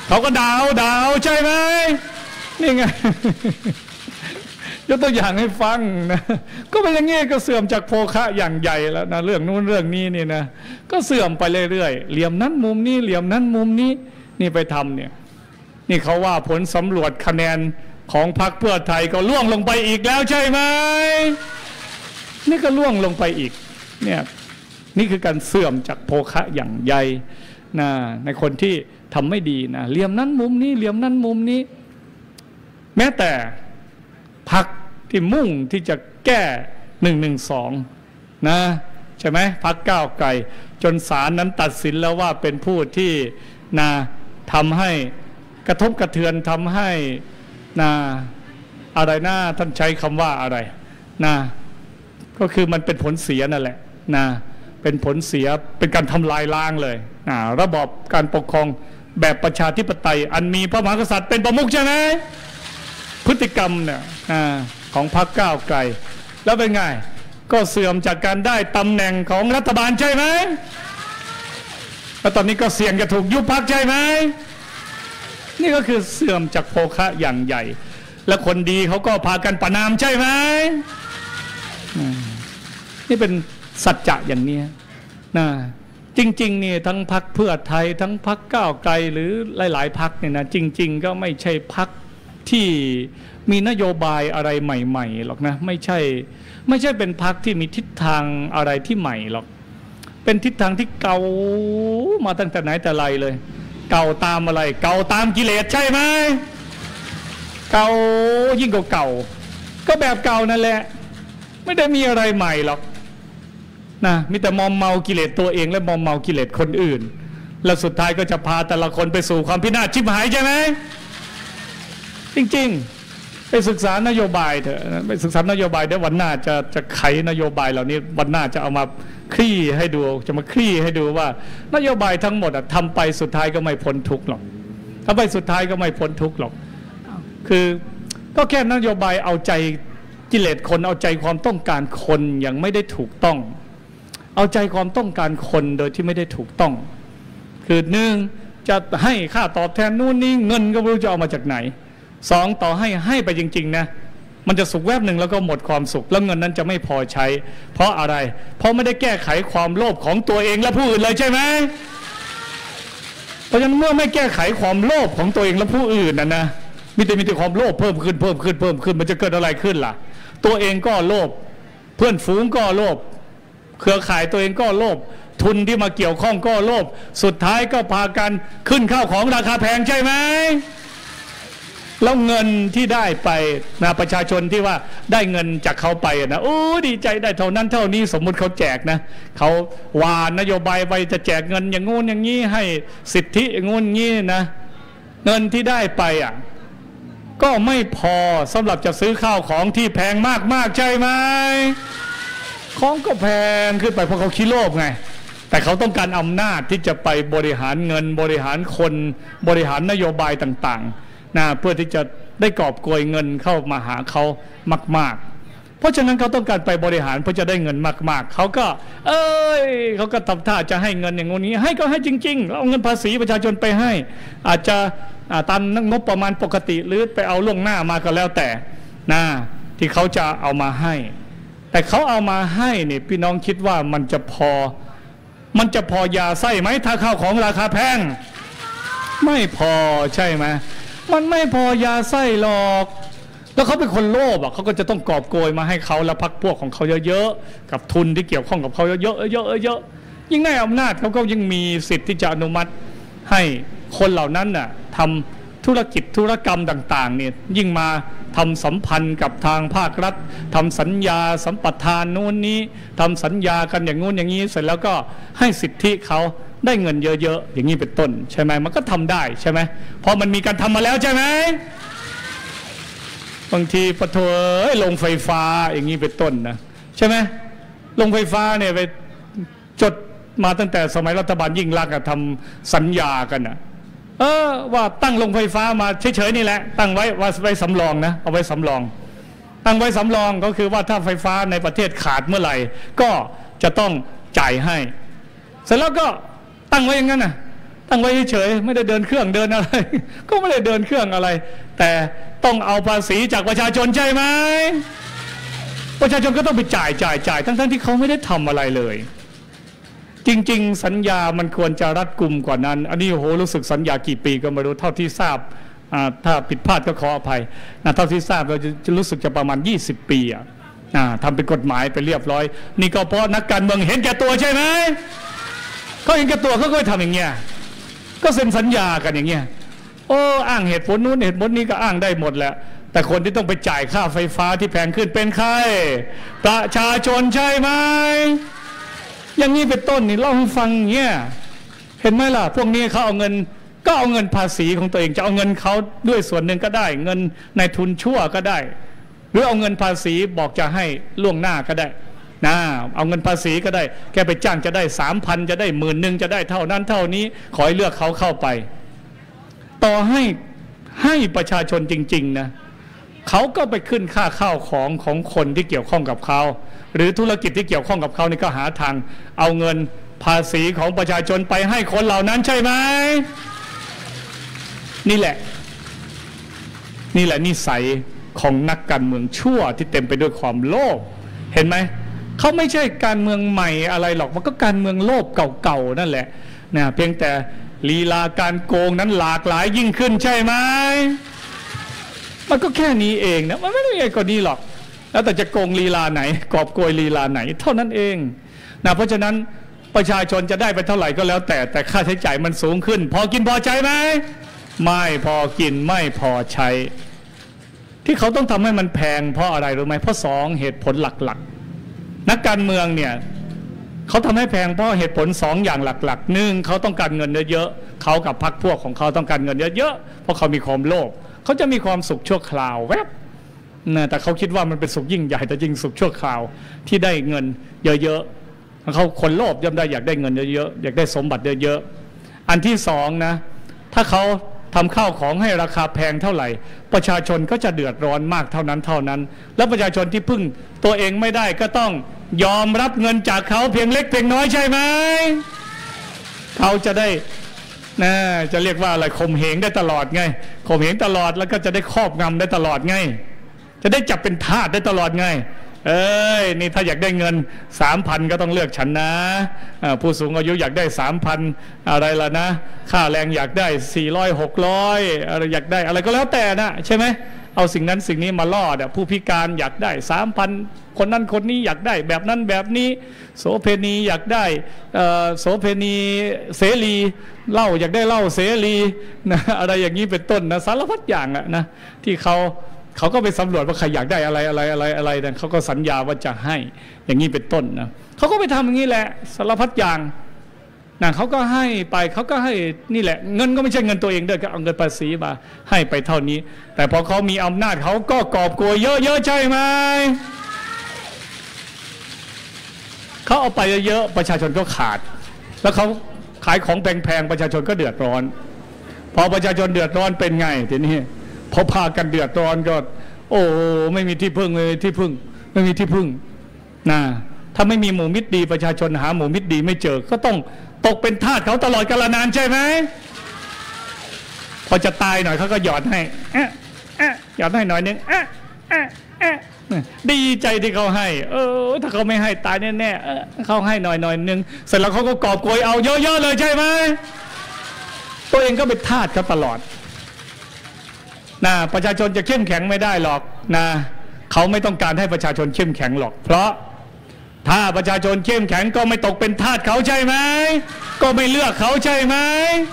เขาก็ดาวใช่ไหมนี่ไง ยกตัวอย่างให้ฟังนะก็เป็นอย่างงี้ก็เสื่อมจากโภคะอย่างใหญ่แล้วนะเรื่องนู้นเรื่องนี้นี่นะก็เสื่อมไปเรื่อยๆเหลี่ยมนั้นมุมนี้เหลี่ยมนั้นมุมนี้นี่ไปทำเนี่ยนี่เขาว่าผลสำรวจคะแนนของพรรคเพื่อไทยก็ล่วงลงไปอีกแล้วใช่ไหมนี่ก็ล่วงลงไปอีกเนี่ยนี่คือการเสื่อมจากโภคะอย่างใหญ่นะในคนที่ทำไม่ดีนะเหลี่ยมนั้นมุมนี้เหลี่ยมนั้นมุมนี้แม้แต่พรรคที่มุ่งที่จะแก้112นะใช่ไหมพรรคก้าวไกลจนศาลนั้นตัดสินแล้วว่าเป็นผู้ที่นะทำให้กระทบกระเทือนทำให้นะอะไรนะท่านใช้คำว่าอะไรนะก็คือมันเป็นผลเสียนั่นแหละนะเป็นผลเสียเป็นการทำลายล้างเลยนะระบอบการปกครองแบบประชาธิปไตยอันมีพระมหากษัตริย์เป็นประมุขใช่ไหมพฤติกรรมเนี่ยของพรรคก้าวไกลแล้วเป็นไงก็เสื่อมจากการได้ตำแหน่งของรัฐบาลใช่ไหมแล้วตอนนี้ก็เสี่ยงจะถูกยุบพรรคใช่ไหมนี่ก็คือเสื่อมจากโภคะอย่างใหญ่และคนดีเขาก็พากันประณามใช่ไหมนี่เป็นสัจจะอย่างนี้นะจริงๆนี่ทั้งพรรคเพื่อไทยทั้งพรรคก้าวไกลหรือหลายๆพรรคเนี่ยนะจริงๆก็ไม่ใช่พรรคที่มีนโยบายอะไรใหม่ๆหรอกนะไม่ใช่เป็นพรรคที่มีทิศทางอะไรที่ใหม่หรอกเป็นทิศทางที่เก่ามาตั้งแต่ไหนแต่ไรเลยเก่าตามอะไรเก่าตามกิเลสใช่ไหมเก่ายิ่งกว่าเก่าก็แบบเก่านั่นแหละไม่ได้มีอะไรใหม่หรอกนะมีแต่มอมเมากิเลสตัวเองและมอมเมากิเลสคนอื่นแล้วสุดท้ายก็จะพาแต่ละคนไปสู่ความพินาศชิบหายใช่ไหมจริงๆไปศึกษานโยบายเถอะไปศึกษานโยบายเดี๋ยววันหน้าจะไขนโยบายเหล่านี้วันหน้าจะเอามาคลี่ให้ดูจะมาคลี่ให้ดูว่านโยบายทั้งหมดทำไปสุดท้ายก็ไม่พ้นทุกข์หรอกทำไปสุดท้ายก็ไม่พ้นทุกข์หรอกคือก็แค่นโยบายเอาใจกิเลสคนเอาใจความต้องการคนอย่างไม่ได้ถูกต้องเอาใจความต้องการคนโดยที่ไม่ได้ถูกต้องคือหนึ่งจะให้ค่าตอบแทนนู่นนี่เงินก็ไม่รู้จะเอามาจากไหนสองต่อให้ไปจริงๆนะมันจะสุขแวบหนึ่งแล้วก็หมดความสุขแล้วเงินนั้นจะไม่พอใช้เพราะอะไรเพราะไม่ได้แก้ไขความโลภของตัวเองและผู้อื่นเลยใช่ไหมเพราะฉะนั้นเมื่อไม่แก้ไขความโลภของตัวเองและผู้อื่นนะมีแต่ความโลภเพิ่มขึ้นมันจะเกิดอะไรขึ้นล่ะตัวเองก็โลภเพื่อนฝูงก็โลภเครือข่ายตัวเองก็โลภทุนที่มาเกี่ยวข้องก็โลภสุดท้ายก็พากันขึ้นข้าวของราคาแพงใช่ไหมแล้วเงินที่ได้ไปนะประชาชนที่ว่าได้เงินจากเขาไปนะโอ้ดีใจได้เท่านั้นเท่านี้สมมุติเขาแจกนะเขาวานนโยบายไปจะแจกเงินอย่างงู้นอย่างนี้ให้สิทธิอย่างงู้นงี้นะเงินที่ได้ไปก็ไม่พอสำหรับจะซื้อข้าวของที่แพงมากๆใช่ไหมของก็แพงขึ้นไปเพราะเขาขี้โลภไงแต่เขาต้องการอำนาจที่จะไปบริหารเงินบริหารคนบริหารนโยบายต่างๆนะเพื่อที่จะได้กอบโกยเงินเข้ามาหาเขามากๆเพราะฉะนั้นเขาต้องการไปบริหารเพื่อจะได้เงินมากๆเขาก็เขาก็ทำท่าจะให้เงินอย่างงี้ให้ก็ให้จริงๆเอาเงินภาษีประชาชนไปให้อาจจะตามงบประมาณปกติหรือไปเอาล่วงหน้ามาก็แล้วแต่นะที่เขาจะเอามาให้แต่เขาเอามาให้เนี่ยพี่น้องคิดว่ามันจะพอยาไส้ไหมถ้าข้าวของราคาแพงไม่พอใช่ไหมมันไม่พอยาไส้หรอกแล้วเขาเป็นคนโลภเขาก็จะต้องกอบโกยมาให้เขาและพรรคพวกของเขาเยอะๆกับทุนที่เกี่ยวข้องกับเขาเยอะๆยิ่งได้อำนาจเขาก็ยิ่งมีสิทธิ์ที่จะอนุมัติให้คนเหล่านั้นน่ะทำธุรกิจธุรกรรมต่างๆเนี่ยยิ่งมาทำสัมพันธ์กับทางภาครัฐทำสัญญาสัมปทานโน่นนี้ทำสัญญากันอย่างงู้นอย่างนี้เสร็จแล้วก็ให้สิทธิเขาได้เงินเยอะๆอย่างนี้เป็นต้นใช่ไหมมันก็ทำได้ใช่ไหมเพราะมันมีการทำมาแล้วใช่ไหมบางทีปะโถลงไฟฟ้าอย่างนี้เป็นต้นนะใช่ไหมลงไฟฟ้าเนี่ยไปจดมาตั้งแต่สมัยรัฐบาลยิ่งลักษณ์ทำสัญญากันนะว่าตั้งโรงไฟฟ้ามาเฉยๆนี่แหละตั้งไว้สำรองนะเอาไว้สำรองตั้งไว้สำรองก็คือว่าถ้าไฟฟ้าในประเทศขาดเมื่อไหร่ก็จะต้องจ่ายให้เสร็จแล้วก็ตั้งไว้อย่างนั้นนะตั้งไว้เฉยไม่ได้เดินเครื่องเดินอะไร ก็ไม่ได้เดินเครื่องอะไร แต่ต้องเอาภาษีจากประชาชนใช่ไหมประชาชนก็ต้องไปจ่ายทั้งที่เขาไม่ได้ทำอะไรเลยจริงๆสัญญามันควรจะรัดกุมกว่านั้นอันนี้โอ้โหรู้สึกสัญญากี่ปีก็ไม่รู้เท่าที่ทราบถ้าผิดพลาดก็ขออภัยนะเท่าที่ทราบเราจะรู้สึกจะประมาณ20 ปีทำเป็นกฎหมายไปเรียบร้อยนี่ก็เพราะนักการเมืองเห็นแก่ตัวใช่ไหมเขาเห็นแก่ตัวเขาก็ทำอย่างเงี้ยก็เซ็นสัญญากันอย่างเงี้ยโอ้อ้างเหตุผลนู้นเหตุผลนี้ก็อ้างได้หมดแหละแต่คนที่ต้องไปจ่ายค่าไฟฟ้าที่แพงขึ้นเป็นใครประชาชนใช่ไหมอย่างนี้เป็นต้นนี่เล่าให้ฟังเงี้ยเห็นไหมล่ะพวกนี้เขาเอาเงินก็เอาเงินภาษีของตัวเองจะเอาเงินเขาด้วยส่วนหนึ่งก็ได้เงินในทุนชั่วก็ได้หรือเอาเงินภาษีบอกจะให้ล่วงหน้าก็ได้นะเอาเงินภาษีก็ได้แกไปจ้างจะได้ 3,000 จะได้10,000จะได้เท่านั้นเท่านี้ขอให้เลือกเขาเข้าไปต่อให้ประชาชนจริงๆนะเขาก็ไปขึ้นค่าข้าวของคนที่เกี่ยวข้องกับเขาหรือธุรกิจที่เกี่ยวข้องกับเขานี่ก็หาทางเอาเงินภาษีของประชาชนไปให้คนเหล่านั้นใช่ไหมนี่แหละนิสัยของนักการเมืองชั่วที่เต็มไปด้วยความโลภเห็นไหมเขาไม่ใช่การเมืองใหม่อะไรหรอกมันก็การเมืองโลภเก่าๆนั่นแหละนะเพียงแต่ลีลาการโกงนั้นหลากหลายยิ่งขึ้นใช่ไหมมันก็แค่นี้เองนะมันไม่ได้ใหญ่กว่านี้หรอกแล้วแต่จะโกงลีลาไหนกอบโกยลีลาไหนเท่านั้นเองนะเพราะฉะนั้นประชาชนจะได้ไปเท่าไหร่ก็แล้วแต่ค่าใช้จ่ายมันสูงขึ้นพอกินพอใช้ไหมไม่พอกินไม่พอใช้ที่เขาต้องทำให้มันแพงเพราะอะไรรู้ไหมเพราะ2เหตุผลหลักๆนักการเมืองเนี่ยเขาทำให้แพงเพราะเหตุผล2อย่างหลักๆ1เขาต้องการเงินเยอะๆเขากับพรรคพวกของเขาต้องการเงินเยอะๆเพราะเขามีความโลภเขาจะมีความสุขชั่วคราวแวบนะแต่เขาคิดว่ามันเป็นสุขยิ่งใหญ่แต่จริงสุขชั่วคราวที่ได้เงินเยอะๆเขาคนโลภย่อมได้อยากได้เงินเยอะๆอยากได้สมบัติเยอะๆอันที่2นะถ้าเขาทำข้าวของให้ราคาแพงเท่าไหร่ประชาชนก็จะเดือดร้อนมากเท่านั้นแล้วประชาชนที่พึ่งตัวเองไม่ได้ก็ต้องยอมรับเงินจากเขาเพียงเล็กเพียงน้อยใช่ไหมเขาจะได้นะจะเรียกว่าอะไรข่มเหงได้ตลอดไงข่มเหงตลอดแล้วก็จะได้ครอบงำได้ตลอดไงจะได้จับเป็นทาสได้ตลอดไงนี่ถ้าอยากได้เงิน 3,000 ก็ต้องเลือกฉันนะผู้สูงอายุอยากได้ 3,000 อะไรล่ะนะค่าแรงอยากได้400 600อะไรอยากได้อะไรก็แล้วแต่นะใช่ไหมเอาสิ่งนั้นสิ่งนี้มาล่อผู้พิการอยากได้ 3,000 คนนั้นคนนี้อยากได้แบบนั้นแบบนี้โสเภณีอยากได้โสเภณีเสรีเหล้าอยากได้เหล้าเสรีนะอะไรอย่างนี้เป็นต้นนะสารพัดอย่างนะที่เขาก็ไปสำรวจว่าใครอยากได้อะไรนะเขาก็สัญญาว่าจะให้อย่างนี้เป็นต้นนะเขาก็ไปทำอย่างนี้แหละสารพัดอย่างนะเขาก็ให้ไปเขาก็ให้นี่แหละเงินก็ไม่ใช่เงินตัวเองด้วยก็เอาเงินภาษีมาให้ไปเท่านี้แต่พอเขามีอำนาจเขาก็กอบโกยเยอะๆใช่ไหมเขาเอาไปเยอะๆประชาชนก็ขาดแล้วเขาขายของแพงๆประชาชนก็เดือดร้อนพอประชาชนเดือดร้อนเป็นไงทีนี้พอพากันเดือดร้อนก็โอ้ไม่มีที่พึ่งเลยไม่มีที่พึ่งนะถ้าไม่มีหมู่มิตรดีประชาชนหาหมู่มิตรดีไม่เจอก็ต้องตกเป็นทาสเขาตลอดกาลนานใช่ไหมพอจะตายหน่อยเขาก็หยอดให้หยอดให้หน่อยนึงดีใจที่เขาให้ถ้าเขาไม่ให้ตายแน่ๆเขาให้หน่อยนึงเสร็จแล้วเขาก็กอบโกยเอาเยอะๆเลยใช่ไหมตัวเองก็เป็นทาสเขาตลอดนะประชาชนจะเข้มแข็งไม่ได้หรอกนะเขาไม่ต้องการให้ประชาชนเข้มแข็งหรอกเพราะถ้าประชาชนเข้มแข็งก็ไม่ตกเป็นทาสเขาใช่ไหมก็ไม่เลือกเขาใช่ไหม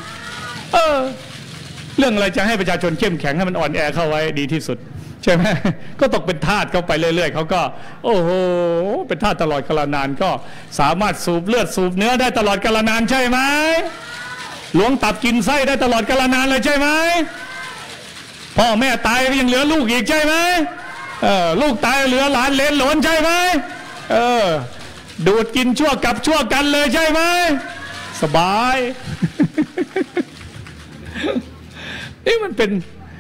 เรื่องอะไรจะให้ประชาชนเข้มแข็งให้มันอ่อนแอเข้าไว้ดีที่สุดใช่ไหมก็ตกเป็นทาสเขาไปเรื่อยๆเขาก็โอ้โหเป็นทาสตลอดกาลนานก็สามารถสูบเลือดสูบเนื้อได้ตลอดกาลนานใช่ไหมล้วงตับกินไส้ได้ตลอดกาลนานเลยใช่ไหมพ่อแม่ตายยังเหลือลูกอีกใช่ไหมลูกตายเหลือหลานเลนหลนใช่ไหมดูดกินชั่วกับชั่วกันเลยใช่ไหมสบายนี่มันเป็น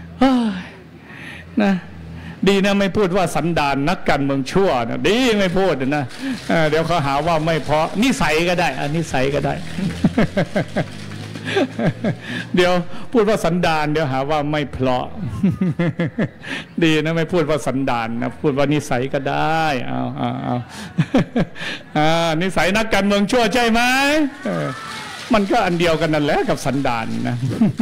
นะดีนะไม่พูดว่าสันดานนักการเมืองชั่วนะดีไม่พูดนะเดี๋ยวเขาหาว่าไม่เพราะนิสัยก็ได้นิสัยก็ได้เดี๋ยวพูดว่าสันดานเดี๋ยวหาว่าไม่เพราะ ดีนะไม่พูดว่าสันดานนะพูดว่านิสัยก็ได้เอานิสัยนักการเมืองชั่วใช่ไหมมันก็อันเดียวกันนั่นแหละกับสันดานนะ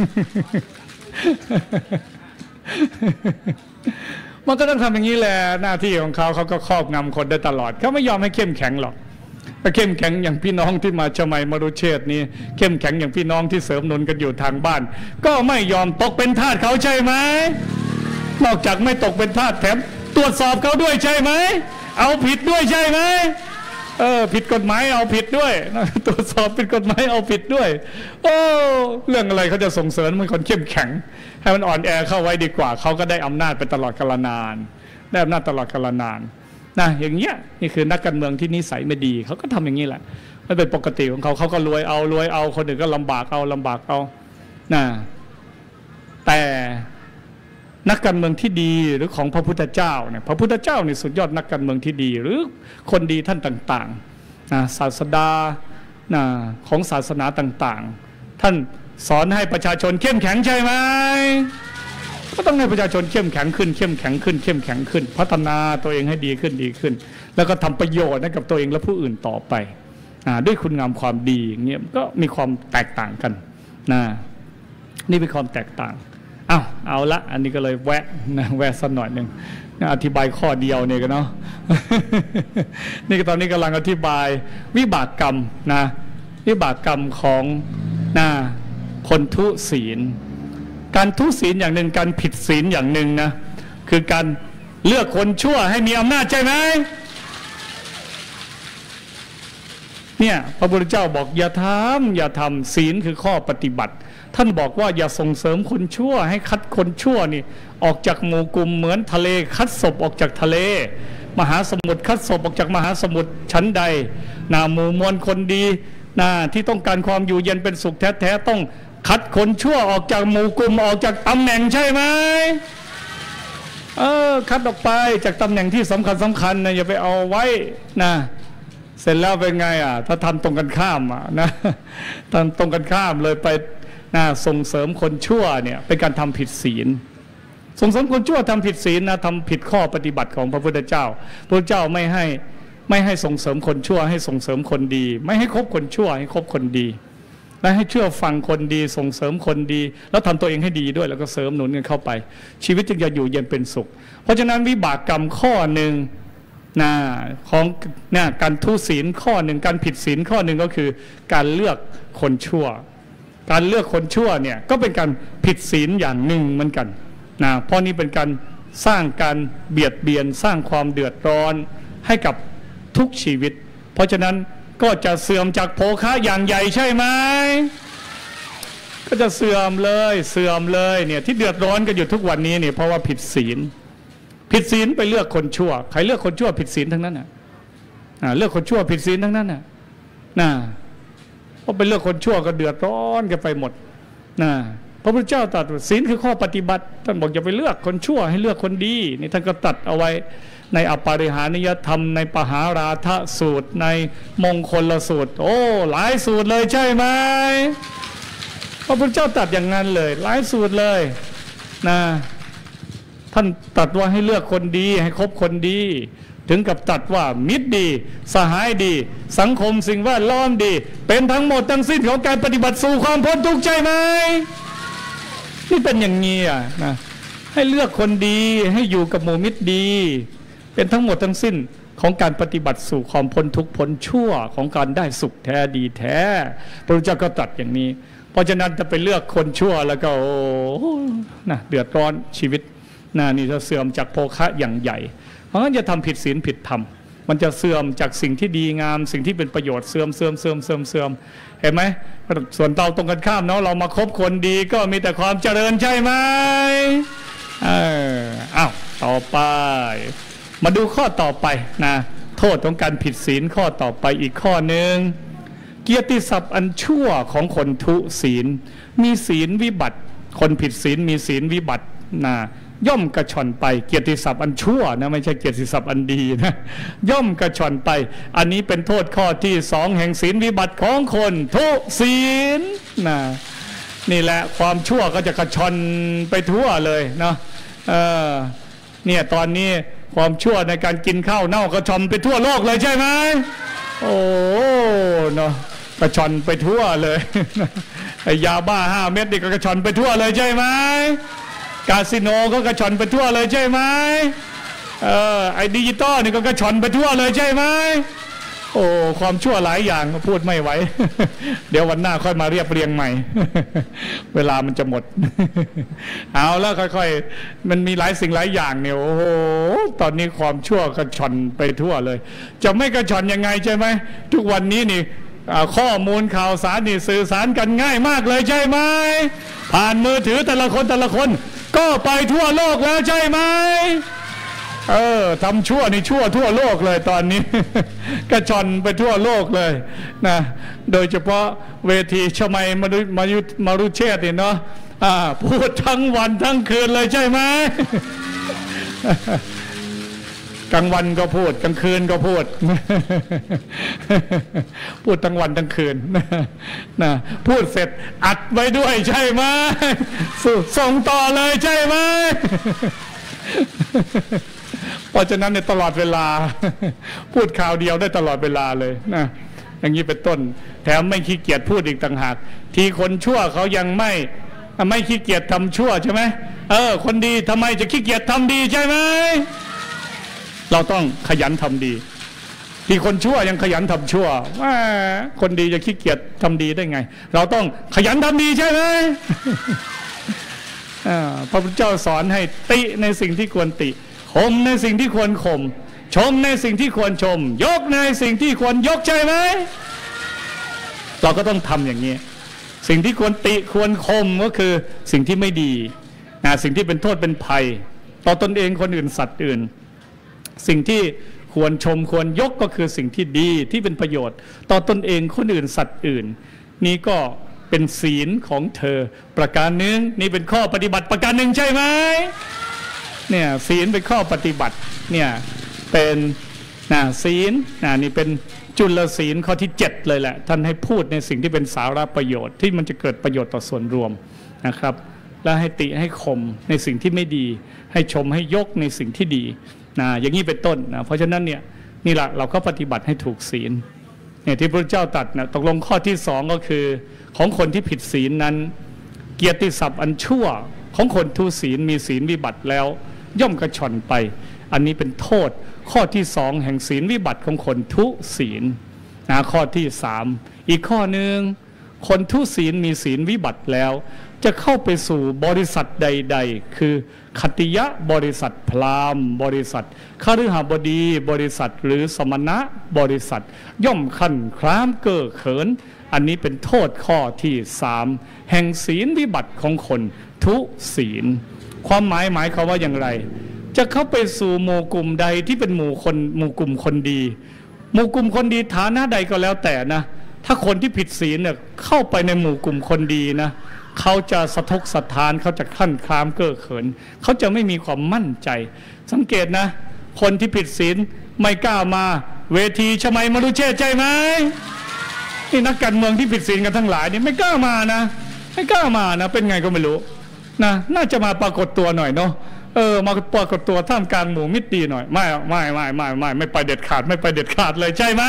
มันก็ต้องทำอย่างนี้แหละหน้าที่ของเขาก็ครอบงำคนได้ตลอดเขาไม่ยอมให้เข้มแข็งหรอกเข้มแข็งอย่างพี่น้องที่มาชมัยมรุเชษฐ์นี่เข้มแข็งอย่างพี่น้องที่เสริมหนุนกันอยู่ทางบ้านก็ไม่ยอมตกเป็นทาสเขาใช่ไหมนอกจากไม่ตกเป็นทาสแถมตรวจสอบเขาด้วยใช่ไหมเอาผิดด้วยใช่ไหมผิดกฎหมายเอาผิดด้วยตรวจสอบผิดกฎหมายเอาผิดด้วยเรื่องอะไรเขาจะส่งเสริมมันคนเข้มแข็งให้มันอ่อนแอเข้าไว้ดีกว่าเขาก็ได้อำนาจไปตลอดกาลนานได้อำนาจตลอดกาลนานนะอย่างเงี้ยนี่คือนักการเมืองที่นิสัยไม่ดีเขาก็ทำอย่างนี้แหละมันเป็นปกติของเขาก็รวยเอาคนอื่นก็ลำบากเอานะแต่นักการเมืองที่ดีหรือของพระพุทธเจ้าเนี่ยพระพุทธเจ้านี่สุดยอดนักการเมืองที่ดีหรือคนดีท่านต่างๆนะศาสดานะของศาสนาต่างๆท่านสอนให้ประชาชนเข้มแข็งใช่ไหมก็ต้องให้ประชาชนเข้มแข็งขึ้นพัฒนาตัวเองให้ดีขึ้นแล้วก็ทำประโยชน์ให้กับตัวเองและผู้อื่นต่อไปด้วยคุณงามความดีอย่างเงี้ยก็มีความแตกต่างกันนะนี่เป็นความแตกต่างเอาละอันนี้ก็เลยแวะสักหน่อยหนึ่งอธิบายข้อเดียวเนี่ยกันเนาะ นี่ก็ตอนนี้กำลังอธิบายวิบากกรรมนะวิบากกรรมของคนทุศีลการทุศีลอย่างหนึ่งการผิดศีลอย่างหนึ่งนะคือการเลือกคนชั่วให้มีอำนาจใช่ไหมเนี่ยพระพุทธเจ้าบอกอย่าทำศีลคือข้อปฏิบัติท่านบอกว่าอย่าส่งเสริมคนชั่วให้คัดคนชั่วนี่ออกจากหมู่กลุ่มเหมือนทะเลคัดศพออกจากทะเลมหาสมุทรคัดศพออกจากมหาสมุทรชั้นใดหมู่มวลคนดีที่ต้องการความอยู่เย็นเป็นสุขแท้ๆต้องคัดคนชั่วออกจากหมู่กลุ่มออกจากตำแหน่งใช่ไหมคัดออกไปจากตำแหน่งที่สำคัญนะอย่าไปเอาไว้นะเสร็จแล้วเป็นไงถ้าทำตรงกันข้ามนะทำตรงกันข้ามเลยไปส่งเสริมคนชั่วเนี่ยเป็นการทำผิดศีลส่งเสริมคนชั่วทำผิดศีลนะทำผิดข้อปฏิบัติของพระพุทธเจ้าพระเจ้าไม่ให้ส่งเสริมคนชั่วให้ส่งเสริมคนดีไม่ให้คบคนชั่วให้คบคนดีและให้เชื่อฟังคนดีส่งเสริมคนดีแล้วทำตัวเองให้ดีด้วยแล้วก็เสริมหนุนกันเข้าไปชีวิตจึงจะอยู่เย็นเป็นสุขเพราะฉะนั้นวิบากกรรมข้อหนึ่งของการทุศีลข้อหนึ่งการผิดศีลข้อหนึ่งก็คือการเลือกคนชั่วการเลือกคนชั่วเนี่ยก็เป็นการผิดศีลอย่างหนึ่งเหมือนกันเพราะนี้เป็นการสร้างการเบียดเบียนสร้างความเดือดร้อนให้กับทุกชีวิตเพราะฉะนั้นก็จะเสื่อมจากโภคะอย่างใหญ่ใช่ไหมก็จะเสื่อมเลยเนี่ยที่เดือดร้อนกันอยู่ทุกวันนี้เนี่ยเพราะว่าผิดศีลไปเลือกคนชั่วใครเลือกคนชั่วผิดศีลทั้งนั้นเลือกคนชั่วผิดศีลทั้งนั้นเพราะไปเลือกคนชั่วก็เดือดร้อนกันไปหมดพระพุทธเจ้าตรัสว่าศีลคือข้อปฏิบัติท่านบอกอย่าไปเลือกคนชั่วให้เลือกคนดีนี่ท่านก็ตรัสเอาไว้ในอปาริหานิยธรรมในปหาราทสูตรในมงคลสูตรหลายสูตรเลยใช่ไหมพระพุทธเจ้าตรัสอย่างนั้นเลยหลายสูตรเลยท่านตรัสว่าให้เลือกคนดีให้คบคนดีถึงกับตรัสว่ามิตรดีสหายดีสังคมสิ่งแวดล้อมดีเป็นทั้งหมดทั้งสิ้นของการปฏิบัติสู่ความพ้นทุกข์ใช่ไหมนี่เป็นอย่างนี้นะให้เลือกคนดีให้อยู่กับหมู่มิตรดีเป็นทั้งหมดทั้งสิ้นของการปฏิบัติสู่ความพ้นทุกข์พ้นชั่วของการได้สุขแท้ดีแท้พระพุทธเจ้าก็ตรัสอย่างนี้เพราะฉะนั้นจะไปเลือกคนชั่วแล้วก็เดือดร้อนชีวิตนี่จะเสื่อมจากโภคะอย่างใหญ่เพราะงั้นจะทำผิดศีลผิดธรรมมันจะเสื่อมจากสิ่งที่ดีงามสิ่งที่เป็นประโยชน์เสื่อมเห็นไหมส่วนเราตรงกันข้ามเนาะเรามาคบคนดีก็มีแต่ความเจริญใช่ไหมต่อไปมาดูข้อต่อไปโทษของการผิดศีลข้อต่อไปอีกข้อหนึ่งเกียรติศัพท์อันชั่วของคนทุศีลมีศีลวิบัติคนผิดศีลมีศีลวิบัติย่อมกระชอนไปเกียรติศัพท์อันชั่วนะไม่ใช่เกียรติศัพท์อันดีนะย่อมกระชอนไปอันนี้เป็นโทษข้อที่2แห่งศีลวิบัติของคนทุศีลนี่แหละความชั่วก็จะกระชอนไปทั่วเลยเนาะเนี่ยตอนนี้ความชั่วในการกินข้าวเน่ากระชอนไปทั่วโลกเลยใช่ไหมโอ้เนาะกระชอนไปทั่วเลยไอ้ยาบ้า5 เม็ดนี่ก็กระชอนไปทั่วเลยใช่ไหมคาสิโนก็กระชอนไปทั่วเลยใช่ไหมไอ้ดิจิตอลนี่ก็กระชอนไปทั่วเลยใช่ไหมโอ้ความชั่วหลายอย่างพูดไม่ไหว เดี๋ยววันหน้าค่อยมาเรียบเรียงใหม่ เวลามันจะหมด เอาแล้วค่อยๆมันมีหลายสิ่งหลายอย่างเนี่ยโอ้โหตอนนี้ความชั่วกระชอนไปทั่วเลยจะไม่กระชอนยังไงใช่ไหมทุกวันนี้นี่ข้อมูลข่าวสารนี่สื่อสารกันง่ายมากเลยใช่ไหมผ่านมือถือแต่ละคนก็ไปทั่วโลกแล้วใช่ไหมทำชั่วนี่ชั่วทั่วโลกเลยตอนนี้ กระชอนไปทั่วโลกเลยนะโดยเฉพาะเวทีชมัยมารุเชษฐ์นี่เนาะพูดทั้งวันทั้งคืนเลยใช่ไหม กลางวันก็พูดกลางคืนก็พูด พูดทั้งวันทั้งคืนนะพูดเสร็จอัดไว้ด้วยใช่ไหมส่งต่อเลยใช่ไหม เพราะฉะนั้นในตลอดเวลา พูดข่าวเดียวได้ตลอดเวลาเลยนะอย่างนี้เป็นต้นแถมไม่ขี้เกียจพูดอีกต่างหากทีคนชั่วเขายังไม่ขี้เกียจทำชั่วใช่ไหมคนดีทำไมจะขี้เกียจทำดีใช่ไหมเราต้องขยันทำดีที่คนชั่วยังขยันทำชั่วว่าคนดีจะขี้เกียจทำดีได้ไงเราต้องขยันทำดีใช่ไหม พระพุทธเจ้าสอนให้ติในสิ่งที่ควรติข่มในสิ่งที่ควรข่มชมในสิ่งที่ควรชมยกในสิ่งที่ควรยกใช่ไหมเราก็ต้องทำอย่างนี้สิ่งที่ควรติควรข่มก็คือสิ่งที่ไม่ดีสิ่งที่เป็นโทษเป็นภัยต่อตนเองคนอื่นสัตว์อื่นสิ่งที่ควรชมควรยกก็คือสิ่งที่ดีที่เป็นประโยชน์ต่อตนเองคนอื่นสัตว์อื่นนี่ก็เป็นศีลของเธอประการหนึ่งนี่เป็นข้อปฏิบัติประการหนึ่งใช่ไหมเนี่ยศีลเป็นข้อปฏิบัติเนี่ยเป็นศีลนี่เป็นจุลศีลข้อที่7เลยแหละท่านให้พูดในสิ่งที่เป็นสาระประโยชน์ที่มันจะเกิดประโยชน์ต่อส่วนรวมนะครับและให้ติให้ข่มในสิ่งที่ไม่ดีให้ชมให้ยกในสิ่งที่ดีอย่างนี้เป็นต้นเพราะฉะนั้นเนี่ยนี่แหละเราก็ปฏิบัติให้ถูกศีลเนี่ยที่พระเจ้าตรัสตกลงข้อที่2ก็คือของคนที่ผิดศีลนั้นเกียรติศัพท์อันชั่วของคนทุศีลมีศีลวิบัติแล้วย่อมกระชอนไปอันนี้เป็นโทษข้อที่2แห่งศีลวิบัติของคนทุศีลข้อที่3อีกข้อหนึ่งคนทุศีลมีศีลวิบัติแล้วจะเข้าไปสู่บริษัทใดๆคือขัตติยะบริษัทพราหมณ์บริษัทคฤหบดีบริษัทหรือสมณะบริษัทย่อมขันคล้ามเก้อเขินอันนี้เป็นโทษข้อที่3แห่งศีลวิบัติของคนทุศีลความหมายเขาว่าอย่างไรจะเข้าไปสู่หมู่กลุ่มใดที่เป็นหมู่กลุ่มคนดีหมู่กลุ่มคนดีฐานะใดก็แล้วแต่นะถ้าคนที่ผิดศีลเนี่ยเข้าไปในหมู่กลุ่มคนดีนะเขาจะสะทกสะท้านเขาจะคลั่นคล้ามเก้อเขินเขาจะไม่มีความมั่นใจสังเกตนะคนที่ผิดศีลไม่กล้ามาเวทีชมัยมรุเชษฐ์ใช่ไหมนี่นักการเมืองที่ผิดศีลกันทั้งหลายนี่ไม่กล้ามานะไม่กล้ามานะเป็นไงก็ไม่รู้นะน่าจะมาปรากฏตัวหน่อยเนาะมาปรากฏตัวท่ามกลางหมู่มิตรดีหน่อยไม่ไปเด็ดขาดไม่ไปเด็ดขาดเลยใช่ไหม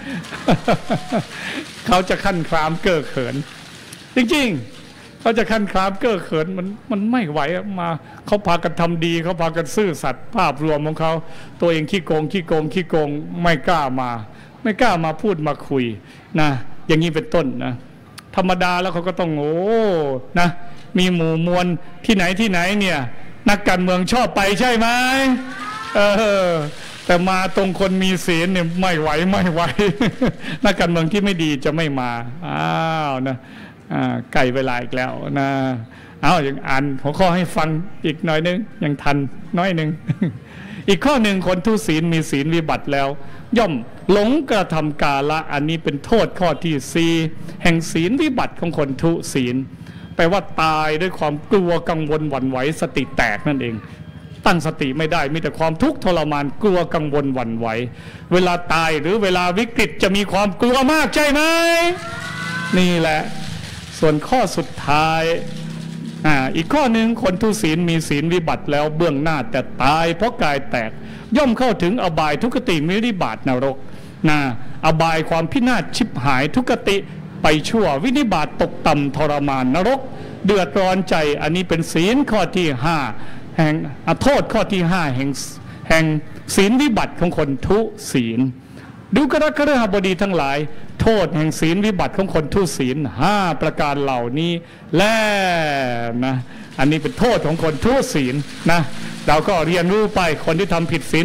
เขาจะขั้นคลามเก้อเขินจริงๆเขาจะขั้นคลามเก้อเขินมันไม่ไหวมาเขาพากันทำดีเขาพากันซื่อสัตย์ภาพรวมของเขาตัวเองขี้โกงไม่กล้ามาพูดมาคุยนะอย่างนี้เป็นต้นนะธรรมดาแล้วเขาก็ต้องนะมีหมู่มวลที่ไหนเนี่ยนักการเมืองชอบไปใช่ไหมแต่มาตรงคนมีศีลเนี่ยไม่ไหว นักการเมืองที่ไม่ดีจะไม่มานะไกลเวลาอีกแล้วนะอย่างอ่านหัวข้อให้ฟังอีกหน่อยนึงยังทันน้อยนึง อีกข้อหนึ่งคนทุศีลมีศีลวิบัติแล้วย่อมหลงกระทำกาละอันนี้เป็นโทษข้อที่4แห่งศีลวิบัติของคนทุศีลแปลว่าตายด้วยความกลัวกังวลหวั่นไหวสติแตกนั่นเองตั้งสติไม่ได้มีแต่ความทุกข์ทรมานกลัวกังวลหวั่นไหวเวลาตายหรือเวลาวิกฤตจะมีความกลัวมากใช่ไหมนี่แหละส่วนข้อสุดท้ายอีกข้อหนึ่งคนทุศีลมีศีลวิบัติแล้วเบื้องหน้าแต่ตายเพราะกายแตกย่อมเข้าถึงอบายทุกติมิริบาตนรกอบายความพินาศชิบหายทุกติไปชั่ววินิบาตตกต่ำทรมานนรกเดือดร้อนใจอันนี้เป็นศีลข้อที่5แห่งโทษข้อที่5แห่งศีลวิบัติของคนทุศีลดูกระคฤบดีทั้งหลายโทษแห่งศีลวิบัติของคนทุศีล5ประการเหล่านี้นะอันนี้เป็นโทษของคนทุศีลนะเราก็เรียนรู้ไปคนที่ทำผิดศีล